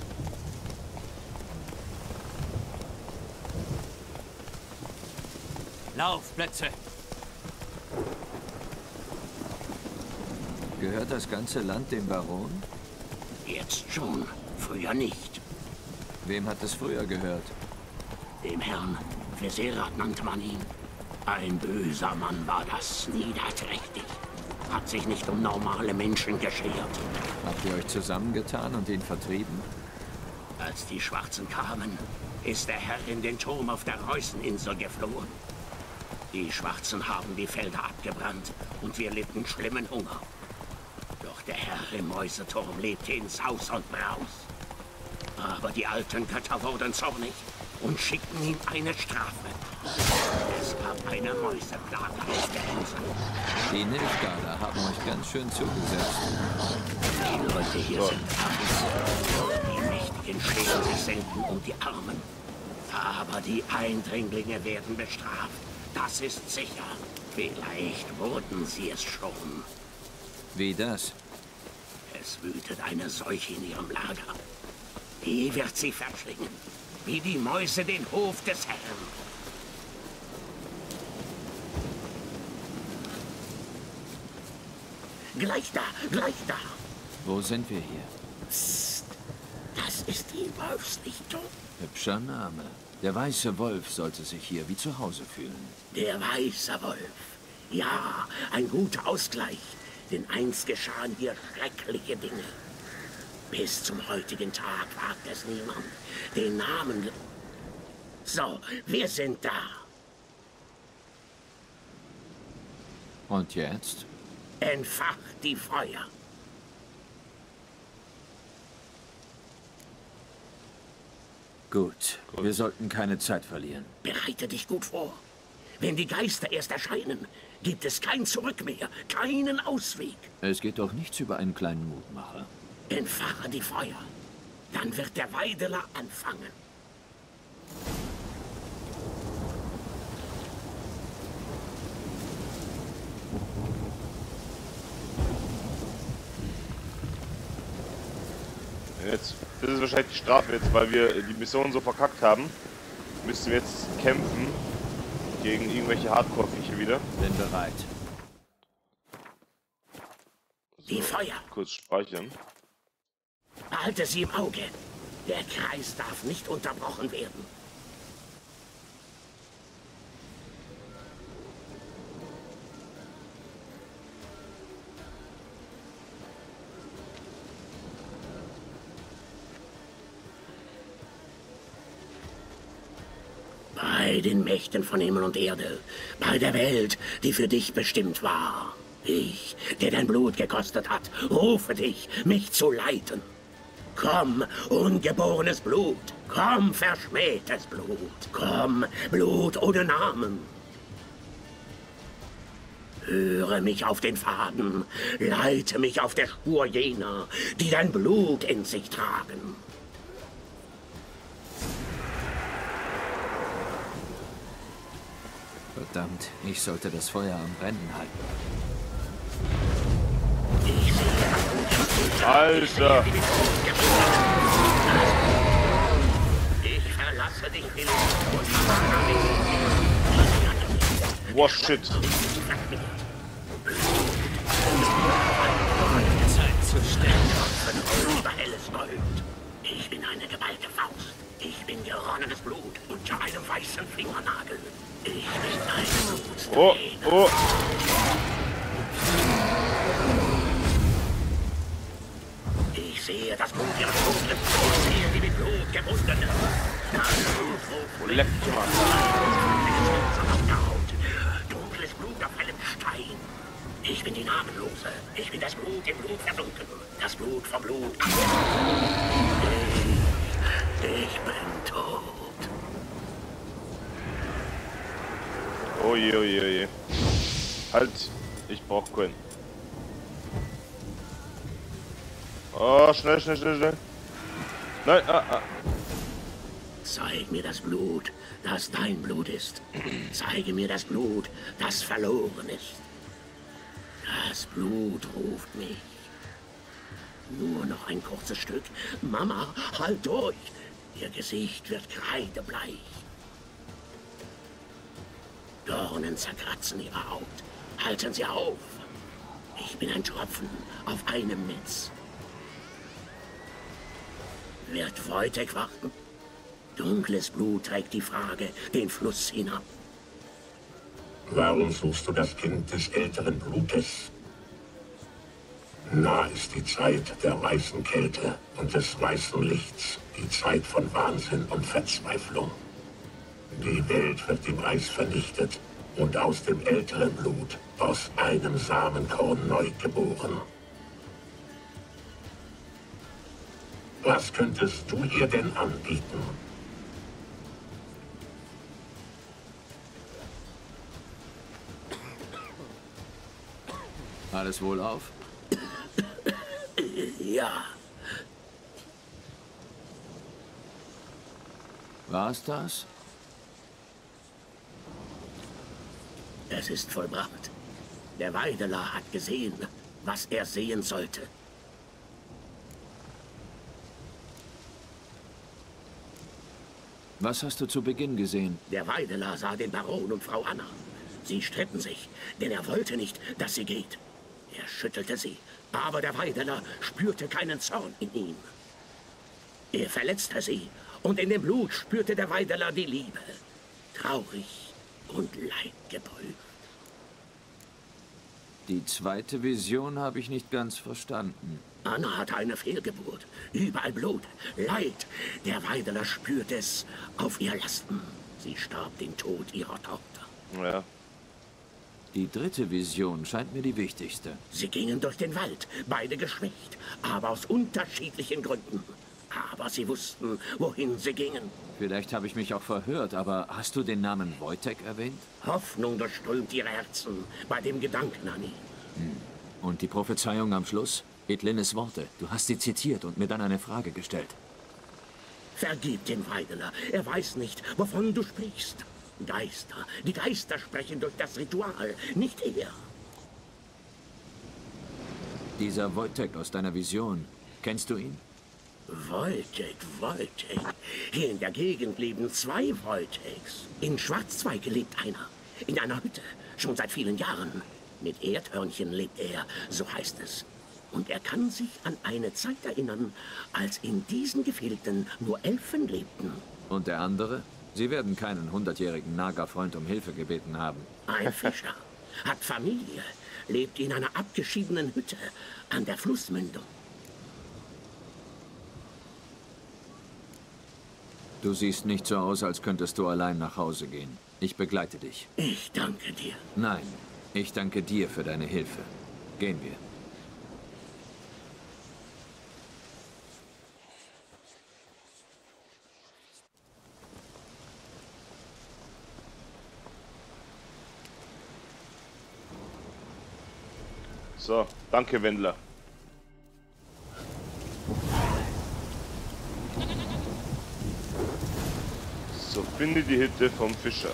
Laufplätze! Gehört das ganze Land dem Baron? Jetzt schon, früher nicht. Wem hat es früher gehört? Dem Herrn Veserat nannte man ihn. Ein böser Mann war das, niederträchtig. Hat sich nicht um normale Menschen geschert. Habt ihr euch zusammengetan und ihn vertrieben? Als die Schwarzen kamen, ist der Herr in den Turm auf der Reußeninsel geflohen. Die Schwarzen haben die Felder abgebrannt und wir litten schlimmen Hunger. Doch der Herr im Mäuseturm lebte in Saus und Braus. Aber die alten Götter wurden zornig und schickten ihm eine Strafe. Es gab eine Mäuseplage auf der Insel. Die Nilfgaarder haben euch ganz schön zugesetzt. Die Leute hier sind arm. Die Mächtigen scheren sich selten um die Armen. Aber die Eindringlinge werden bestraft. Das ist sicher. Vielleicht wurden sie es schon. Wie das? Es wütet eine Seuche in ihrem Lager. Die wird sie verschlingen, wie die Mäuse den Hof des Herrn. Gleich da, gleich da. Wo sind wir hier? Psst, das ist die Wolfsrichtung. Hübscher Name. Der Weiße Wolf sollte sich hier wie zu Hause fühlen. Der Weiße Wolf. Ja, ein guter Ausgleich. Denn einst geschahen hier schreckliche Dinge. Bis zum heutigen Tag wagt es niemand, den Namen... So, wir sind da. Und jetzt? Entfacht die Feuer. Gut, wir sollten keine Zeit verlieren. Bereite dich gut vor. Wenn die Geister erst erscheinen, gibt es kein Zurück mehr, keinen Ausweg. Es geht doch nichts über einen kleinen Mutmacher. Entfache die Feuer. Dann wird der Weideler anfangen. Jetzt, das ist wahrscheinlich die Strafe jetzt, weil wir die Mission so verkackt haben. Müssen wir jetzt kämpfen gegen irgendwelche Hardcore-Viecher wieder. Bin bereit. Die Feuer. Kurz speichern. Behalte sie im Auge. Der Kreis darf nicht unterbrochen werden. Bei den Mächten von Himmel und Erde, bei der Welt, die für dich bestimmt war. Ich, der dein Blut gekostet hat, rufe dich, mich zu leiten. Komm, ungeborenes Blut, komm, verschmähtes Blut, komm, Blut ohne Namen. Höre mich auf den Faden, leite mich auf der Spur jener, die dein Blut in sich tragen. Verdammt, ich sollte das Feuer am Brennen halten. Alter! Ich verlasse dich, Philipp. Wow, shit. Zeit zu sterben. Helles Gold. Ich bin eine geballte Faust. Ich bin geronnenes Blut unter einem weißen Fingernagel. Ich bin ein Blutsträger. Oh, oh. Ich sehe das Blut ihres Blutes. Ich sehe die mit Blut gebundene. Das Blut Leck dunkles Blut auf einem Stein. Ich bin die Namenlose. Ich bin das Blut im Blut versunken. Das Blut vom Blut. Ich bin tot. Oje, oje, oje. Halt, ich brauch Coin. Oh, schnell, schnell, schnell, schnell. Nein, Zeig mir das Blut, das dein Blut ist. Zeige mir das Blut, das verloren ist. Das Blut ruft mich. Nur noch ein kurzes Stück. Mama, halt durch. Ihr Gesicht wird kreidebleich. Dornen zerkratzen ihre Haut. Halten sie auf. Ich bin ein Tropfen auf einem Netz. Wird Wojtek warten? Dunkles Blut trägt die Frage den Fluss hinab. Warum suchst du das Kind des älteren Blutes? Nah ist die Zeit der weißen Kälte und des weißen Lichts, die Zeit von Wahnsinn und Verzweiflung. Die Welt wird im Eis vernichtet und aus dem älteren Blut, aus einem Samenkorn neu geboren. Was könntest du ihr denn anbieten? Alles wohlauf? Ja. War's das? Es ist vollbracht. Der Weideler hat gesehen, was er sehen sollte. Was hast du zu Beginn gesehen? Der Weideler sah den Baron und Frau Anna. Sie stritten sich, denn er wollte nicht, dass sie geht. Er schüttelte sie, aber der Weideler spürte keinen Zorn in ihm. Er verletzte sie, und in dem Blut spürte der Weideler die Liebe. Traurig und leidgeprüft. Die zweite Vision habe ich nicht ganz verstanden. Anna hatte eine Fehlgeburt. Überall Blut, Leid. Der Weideler spürte es auf ihr Lasten. Sie starb den Tod ihrer Tochter. Ja. Die dritte Vision scheint mir die wichtigste. Sie gingen durch den Wald, beide geschwächt, aber aus unterschiedlichen Gründen. Aber sie wussten, wohin sie gingen. Vielleicht habe ich mich auch verhört, aber hast du den Namen Wojtek erwähnt? Hoffnung durchströmt ihre Herzen bei dem Gedanken an ihn. Und die Prophezeiung am Schluss? Edlines Worte. Du hast sie zitiert und mir dann eine Frage gestellt. Vergib den Weideler. Er weiß nicht, wovon du sprichst. Geister. Die Geister sprechen durch das Ritual, nicht er. Dieser Wojtek aus deiner Vision, kennst du ihn? Wojtek. Hier in der Gegend leben 2 Wojteks. In Schwarzzweige lebt einer. In einer Hütte. Schon seit vielen Jahren. Mit Erdhörnchen lebt er, so heißt es. Und er kann sich an eine Zeit erinnern, als in diesen Gefilden nur Elfen lebten. Und der andere? Sie werden keinen 100-jährigen Naga-Freund um Hilfe gebeten haben. Ein Fischer. Hat Familie. Lebt in einer abgeschiedenen Hütte an der Flussmündung. Du siehst nicht so aus, als könntest du allein nach Hause gehen. Ich begleite dich. Ich danke dir. Nein, ich danke dir für deine Hilfe. Gehen wir. So, danke Wendler. So, finde die Hütte vom Fischer.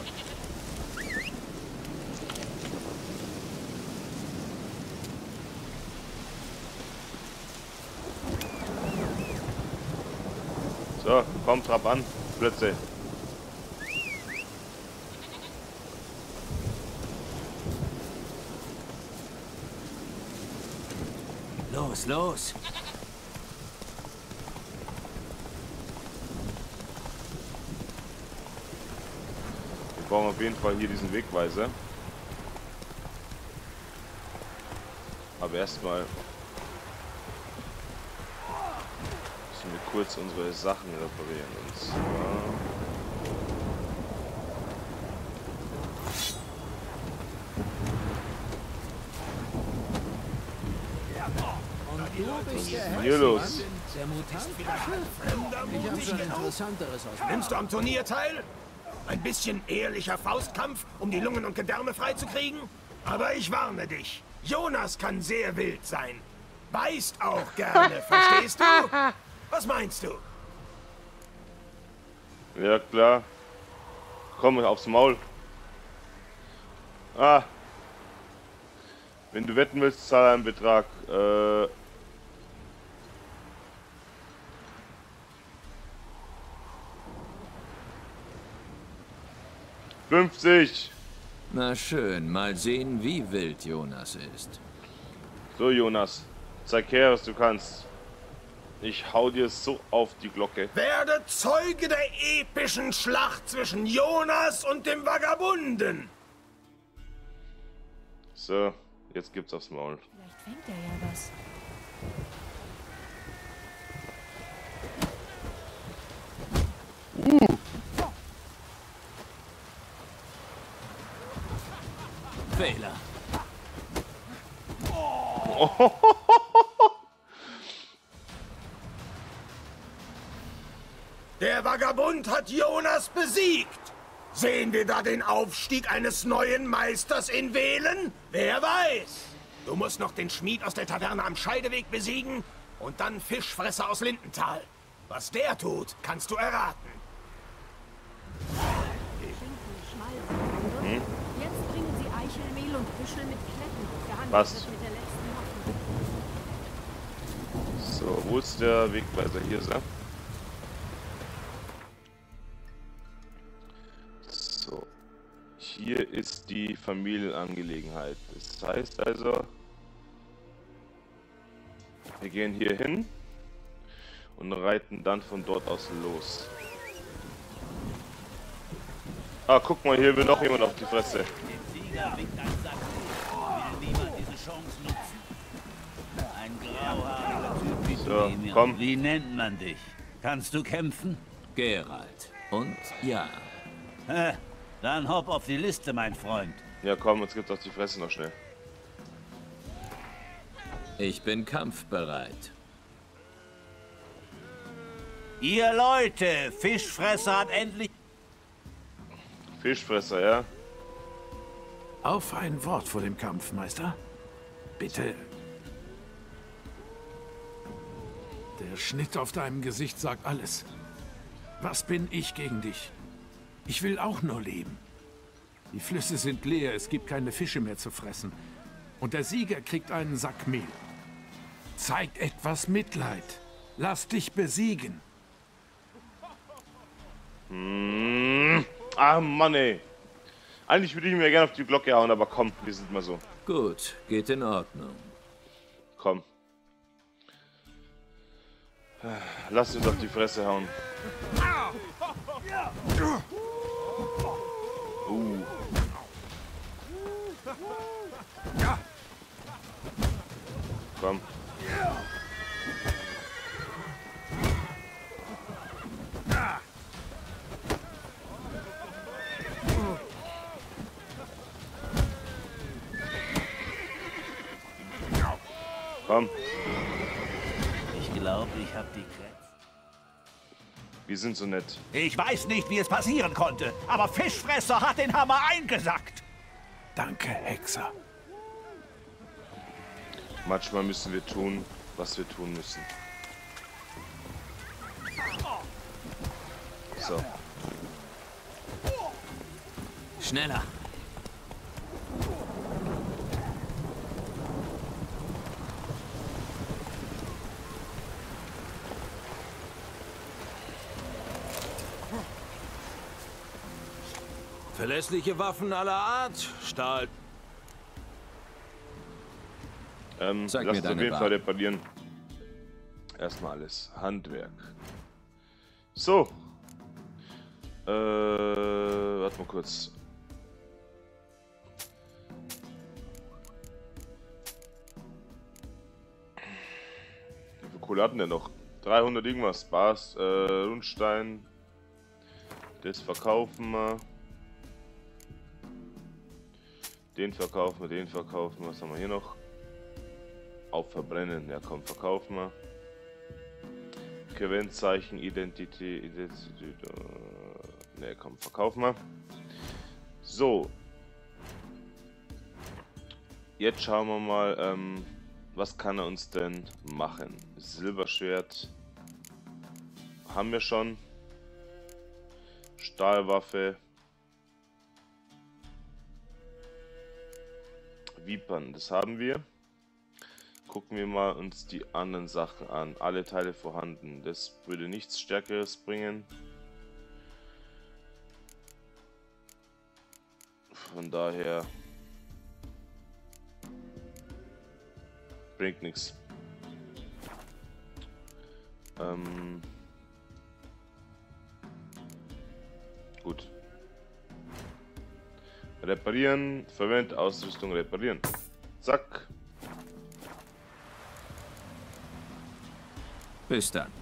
So, komm, trab an, Plötze. Los, los! Wir brauchen auf jeden Fall hier diesen Wegweiser. Aber erstmal müssen wir kurz unsere Sachen reparieren. Und zwar was ist denn hier los? Der Mutant? Ich habe schon Interessanteres aus. Nimmst du am Turnier teil? Ein bisschen ehrlicher Faustkampf, um die Lungen und Gedärme freizukriegen? Aber ich warne dich. Jonas kann sehr wild sein. Beißt auch gerne, verstehst du? Was meinst du? Ja, klar. Komm aufs Maul. Ah. Wenn du wetten willst, zahl einen Betrag. 50. Na schön, mal sehen, wie wild Jonas ist. So, Jonas, zeig her, was du kannst. Ich hau dir so auf die Glocke. Werde Zeuge der epischen Schlacht zwischen Jonas und dem Vagabunden. So, jetzt gibt's aufs Maul. Vielleicht fängt er ja was. Fehler. Der Vagabund hat Jonas besiegt. Sehen wir da den Aufstieg eines neuen Meisters in Velen? Wer weiß. Du musst noch den Schmied aus der Taverne am Scheideweg besiegen und dann Fischfresser aus Lindenthal. Was der tut, kannst du erraten. Jetzt bringen sie Eichelmehl und Büschel mit Kletten. Was? So, wo ist der Wegweiser? Hier ist er. So. Hier ist die Familienangelegenheit. Das heißt also, wir gehen hier hin und reiten dann von dort aus los. Ah, guck mal, hier will noch jemand auf die Fresse. So, komm. Wie nennt man dich? Kannst du kämpfen? Geralt. Und ja. Dann hopp auf die Liste, mein Freund. Ja, komm, uns gibt's auf die Fresse noch schnell. Ich bin kampfbereit. Ihr Leute, Fischfresser hat endlich... Fischfresser, ja? Auf ein Wort vor dem Kampf, Meister. Bitte. Der Schnitt auf deinem Gesicht sagt alles. Was bin ich gegen dich? Ich will auch nur leben. Die Flüsse sind leer, es gibt keine Fische mehr zu fressen. Und der Sieger kriegt einen Sack Mehl. Zeig etwas Mitleid. Lass dich besiegen. Ah, Mann, ey. Eigentlich würde ich mir gerne auf die Glocke hauen, aber komm, wir sind mal so. Gut, geht in Ordnung. Komm. Lass uns auf die Fresse hauen. Komm. Komm. Ich glaube, ich habe die Kräfte. Wir sind so nett. Ich weiß nicht, wie es passieren konnte, aber Fischfresser hat den Hammer eingesackt. Danke, Hexer. Manchmal müssen wir tun, was wir tun müssen. So. Schneller. Verlässliche Waffen aller Art, Stahl. Sag Lass mir uns auf deine jeden Fall reparieren. Erstmal alles. Handwerk. So. Warte mal kurz. Wie viel Kohle hatten wir noch? 300 irgendwas. Bas, Rundstein. Das verkaufen wir. Den verkaufen wir, den verkaufen wir. Was haben wir hier noch? Auf Verbrennen. Ja komm, verkaufen wir. Kennzeichen, Identität. Ne, komm, verkaufen wir. So. Jetzt schauen wir mal, was kann er uns denn machen? Silberschwert haben wir schon. Stahlwaffe. Vipern, das haben wir. Gucken wir mal uns die anderen Sachen an. Alle Teile vorhanden. Das würde nichts Stärkeres bringen. Von daher bringt nichts. Gut. Reparieren, verwendet Ausrüstung, reparieren. Zack. Bis dann.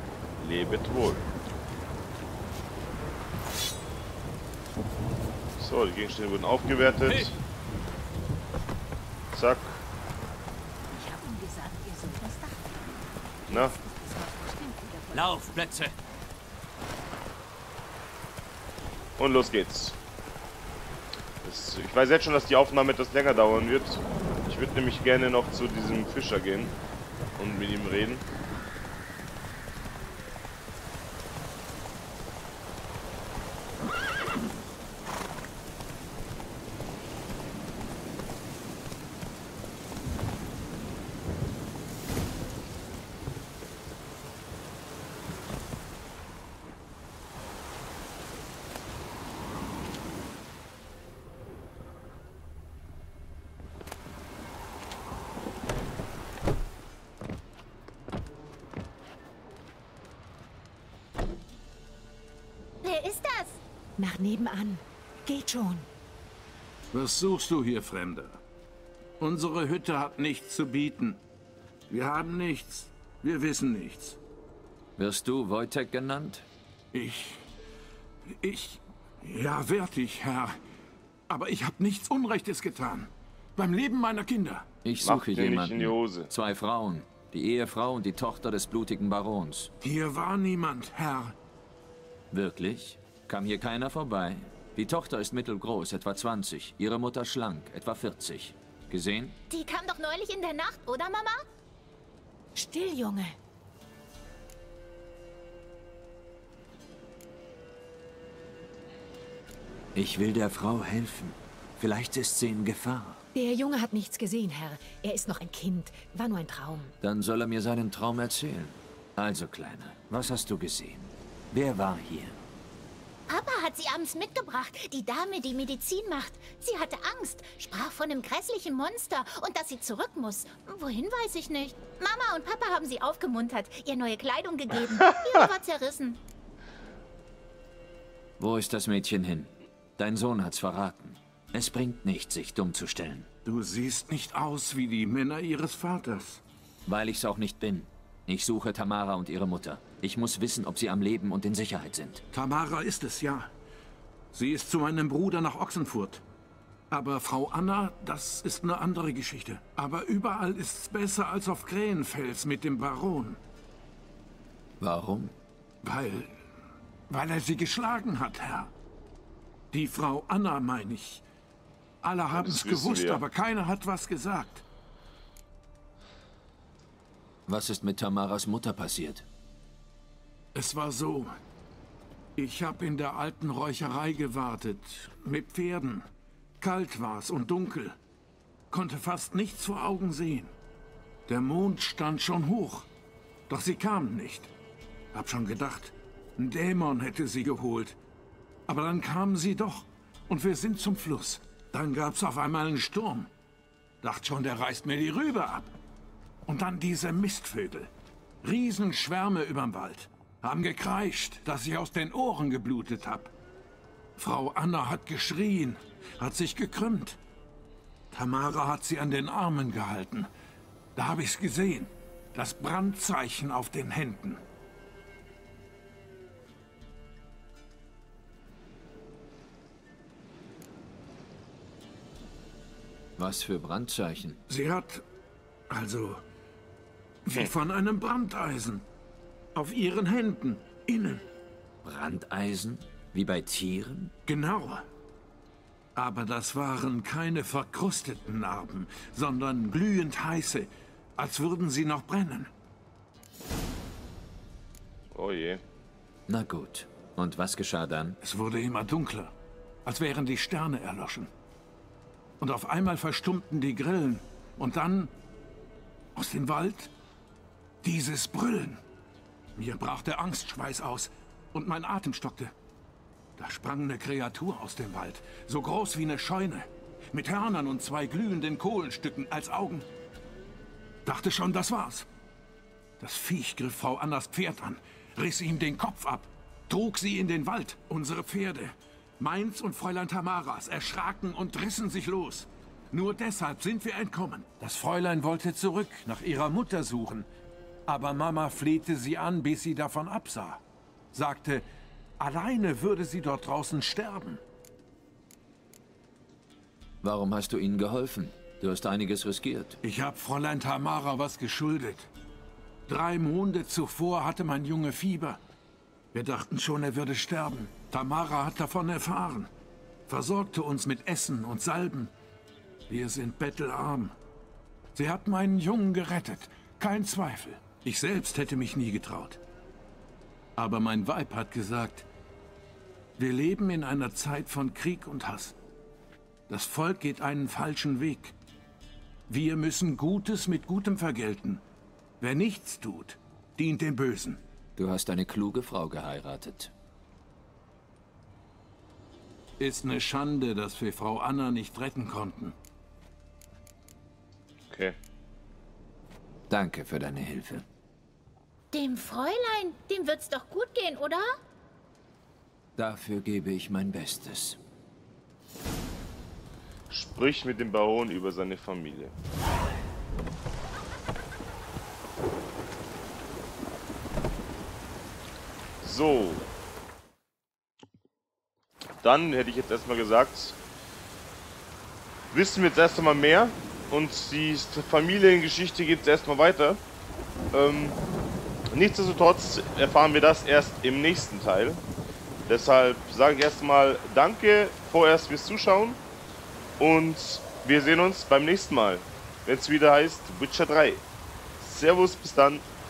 Lebet wohl. So, die Gegenstände wurden aufgewertet. Hey. Zack. Ich habe ihm gesagt, ihr sollt das Dach. Na, Laufplätze. und los geht's. Ich weiß jetzt schon, dass die Aufnahme etwas länger dauern wird. Ich würde nämlich gerne noch zu diesem Fischer gehen und mit ihm reden. Wer ist das? Nach nebenan. Geht schon. Was suchst du hier, Fremder? Unsere Hütte hat nichts zu bieten. Wir haben nichts. Wir wissen nichts. Wirst du Wojtek genannt? Ja, werd ich, Herr. Aber ich habe nichts Unrechtes getan. Beim Leben meiner Kinder. Ich suche Mach dir nicht jemanden. in die Hose. 2 Frauen. Die Ehefrau und die Tochter des blutigen Barons. Hier war niemand, Herr. Wirklich? Kam hier keiner vorbei? Die Tochter ist mittelgroß, etwa 20. Ihre Mutter schlank, etwa 40. Gesehen? Die kam doch neulich in der Nacht, oder Mama? Still, Junge. Ich will der Frau helfen. Vielleicht ist sie in Gefahr. Der Junge hat nichts gesehen, Herr. Er ist noch ein Kind. War nur ein Traum. Dann soll er mir seinen Traum erzählen. Also, Kleiner, was hast du gesehen? Wer war hier? Papa hat sie abends mitgebracht. Die Dame, die Medizin macht. Sie hatte Angst, sprach von einem grässlichen Monster und dass sie zurück muss. Wohin, weiß ich nicht. Mama und Papa haben sie aufgemuntert, ihr neue Kleidung gegeben. Ihre war zerrissen. Wo ist das Mädchen hin? Dein Sohn hat's verraten. Es bringt nichts, sich dumm zu stellen. Du siehst nicht aus wie die Männer ihres Vaters. Weil ich's auch nicht bin. Ich suche Tamara und ihre Mutter. Ich muss wissen, ob sie am Leben und in Sicherheit sind. Tamara ist es, ja. Sie ist zu meinem Bruder nach Ochsenfurt. Aber Frau Anna, das ist eine andere Geschichte. Aber überall ist's besser als auf Krähenfels mit dem Baron. Warum? Weil er sie geschlagen hat, Herr. Die Frau Anna, meine ich. Alle haben's gewusst, aber keiner hat was gesagt. Was ist mit Tamaras Mutter passiert? Es war so. Ich habe in der alten Räucherei gewartet. Mit Pferden. Kalt war's und dunkel. Konnte fast nichts vor Augen sehen. Der Mond stand schon hoch. Doch sie kamen nicht. Hab schon gedacht, ein Dämon hätte sie geholt. Aber dann kamen sie doch. Und wir sind zum Fluss. Dann gab's auf einmal einen Sturm. Dacht schon, der reißt mir die Rübe ab. Und dann diese Mistvögel. Riesenschwärme überm Wald. Haben gekreischt, dass ich aus den Ohren geblutet hab. Frau Anna hat geschrien, hat sich gekrümmt. Tamara hat sie an den Armen gehalten. Da hab ich's gesehen. Das Brandzeichen auf den Händen. Was für Brandzeichen? Sie hat, wie von einem Brandeisen. Auf ihren Händen, innen. Brandeisen? Wie bei Tieren? Genau. Aber das waren keine verkrusteten Narben, sondern glühend heiße, als würden sie noch brennen. Oh je. Na gut. Und was geschah dann? Es wurde immer dunkler, als wären die Sterne erloschen. Und auf einmal verstummten die Grillen. Und dann, aus dem Wald, dieses Brüllen. Mir brach der Angstschweiß aus und mein Atem stockte. Da sprang eine Kreatur aus dem Wald, so groß wie eine Scheune, mit Hörnern und 2 glühenden Kohlenstücken als Augen. Dachte schon, das war's. Das Viech griff Frau Annas Pferd an, riss ihm den Kopf ab, trug sie in den Wald. Unsere Pferde, meins und Fräulein Tamaras, erschraken und rissen sich los. Nur deshalb sind wir entkommen. Das Fräulein wollte zurück, nach ihrer Mutter suchen. Aber Mama flehte sie an, bis sie davon absah. Sagte, alleine würde sie dort draußen sterben. Warum hast du ihnen geholfen? Du hast einiges riskiert. Ich habe Fräulein Tamara was geschuldet. 3 Monate zuvor hatte mein Junge Fieber. Wir dachten schon, er würde sterben. Tamara hat davon erfahren. Versorgte uns mit Essen und Salben. Wir sind bettelarm. Sie hat meinen Jungen gerettet. Kein Zweifel. Ich selbst hätte mich nie getraut. Aber mein Weib hat gesagt, wir leben in einer Zeit von Krieg und Hass. Das Volk geht einen falschen Weg. Wir müssen Gutes mit Gutem vergelten. Wer nichts tut, dient dem Bösen. Du hast eine kluge Frau geheiratet. Ist eine Schande, dass wir Frau Anna nicht retten konnten. Okay. Danke für deine Hilfe. Dem Fräulein, dem wird's doch gut gehen, oder? Dafür gebe ich mein Bestes. Sprich mit dem Baron über seine Familie. So. Dann hätte ich jetzt erstmal gesagt, wissen wir jetzt erst einmal mehr und die Familiengeschichte geht jetzt erstmal weiter. Nichtsdestotrotz erfahren wir das erst im nächsten Teil. Deshalb sage ich erstmal danke vorerst fürs Zuschauen und wir sehen uns beim nächsten Mal, wenn es wieder heißt Witcher 3. Servus, bis dann.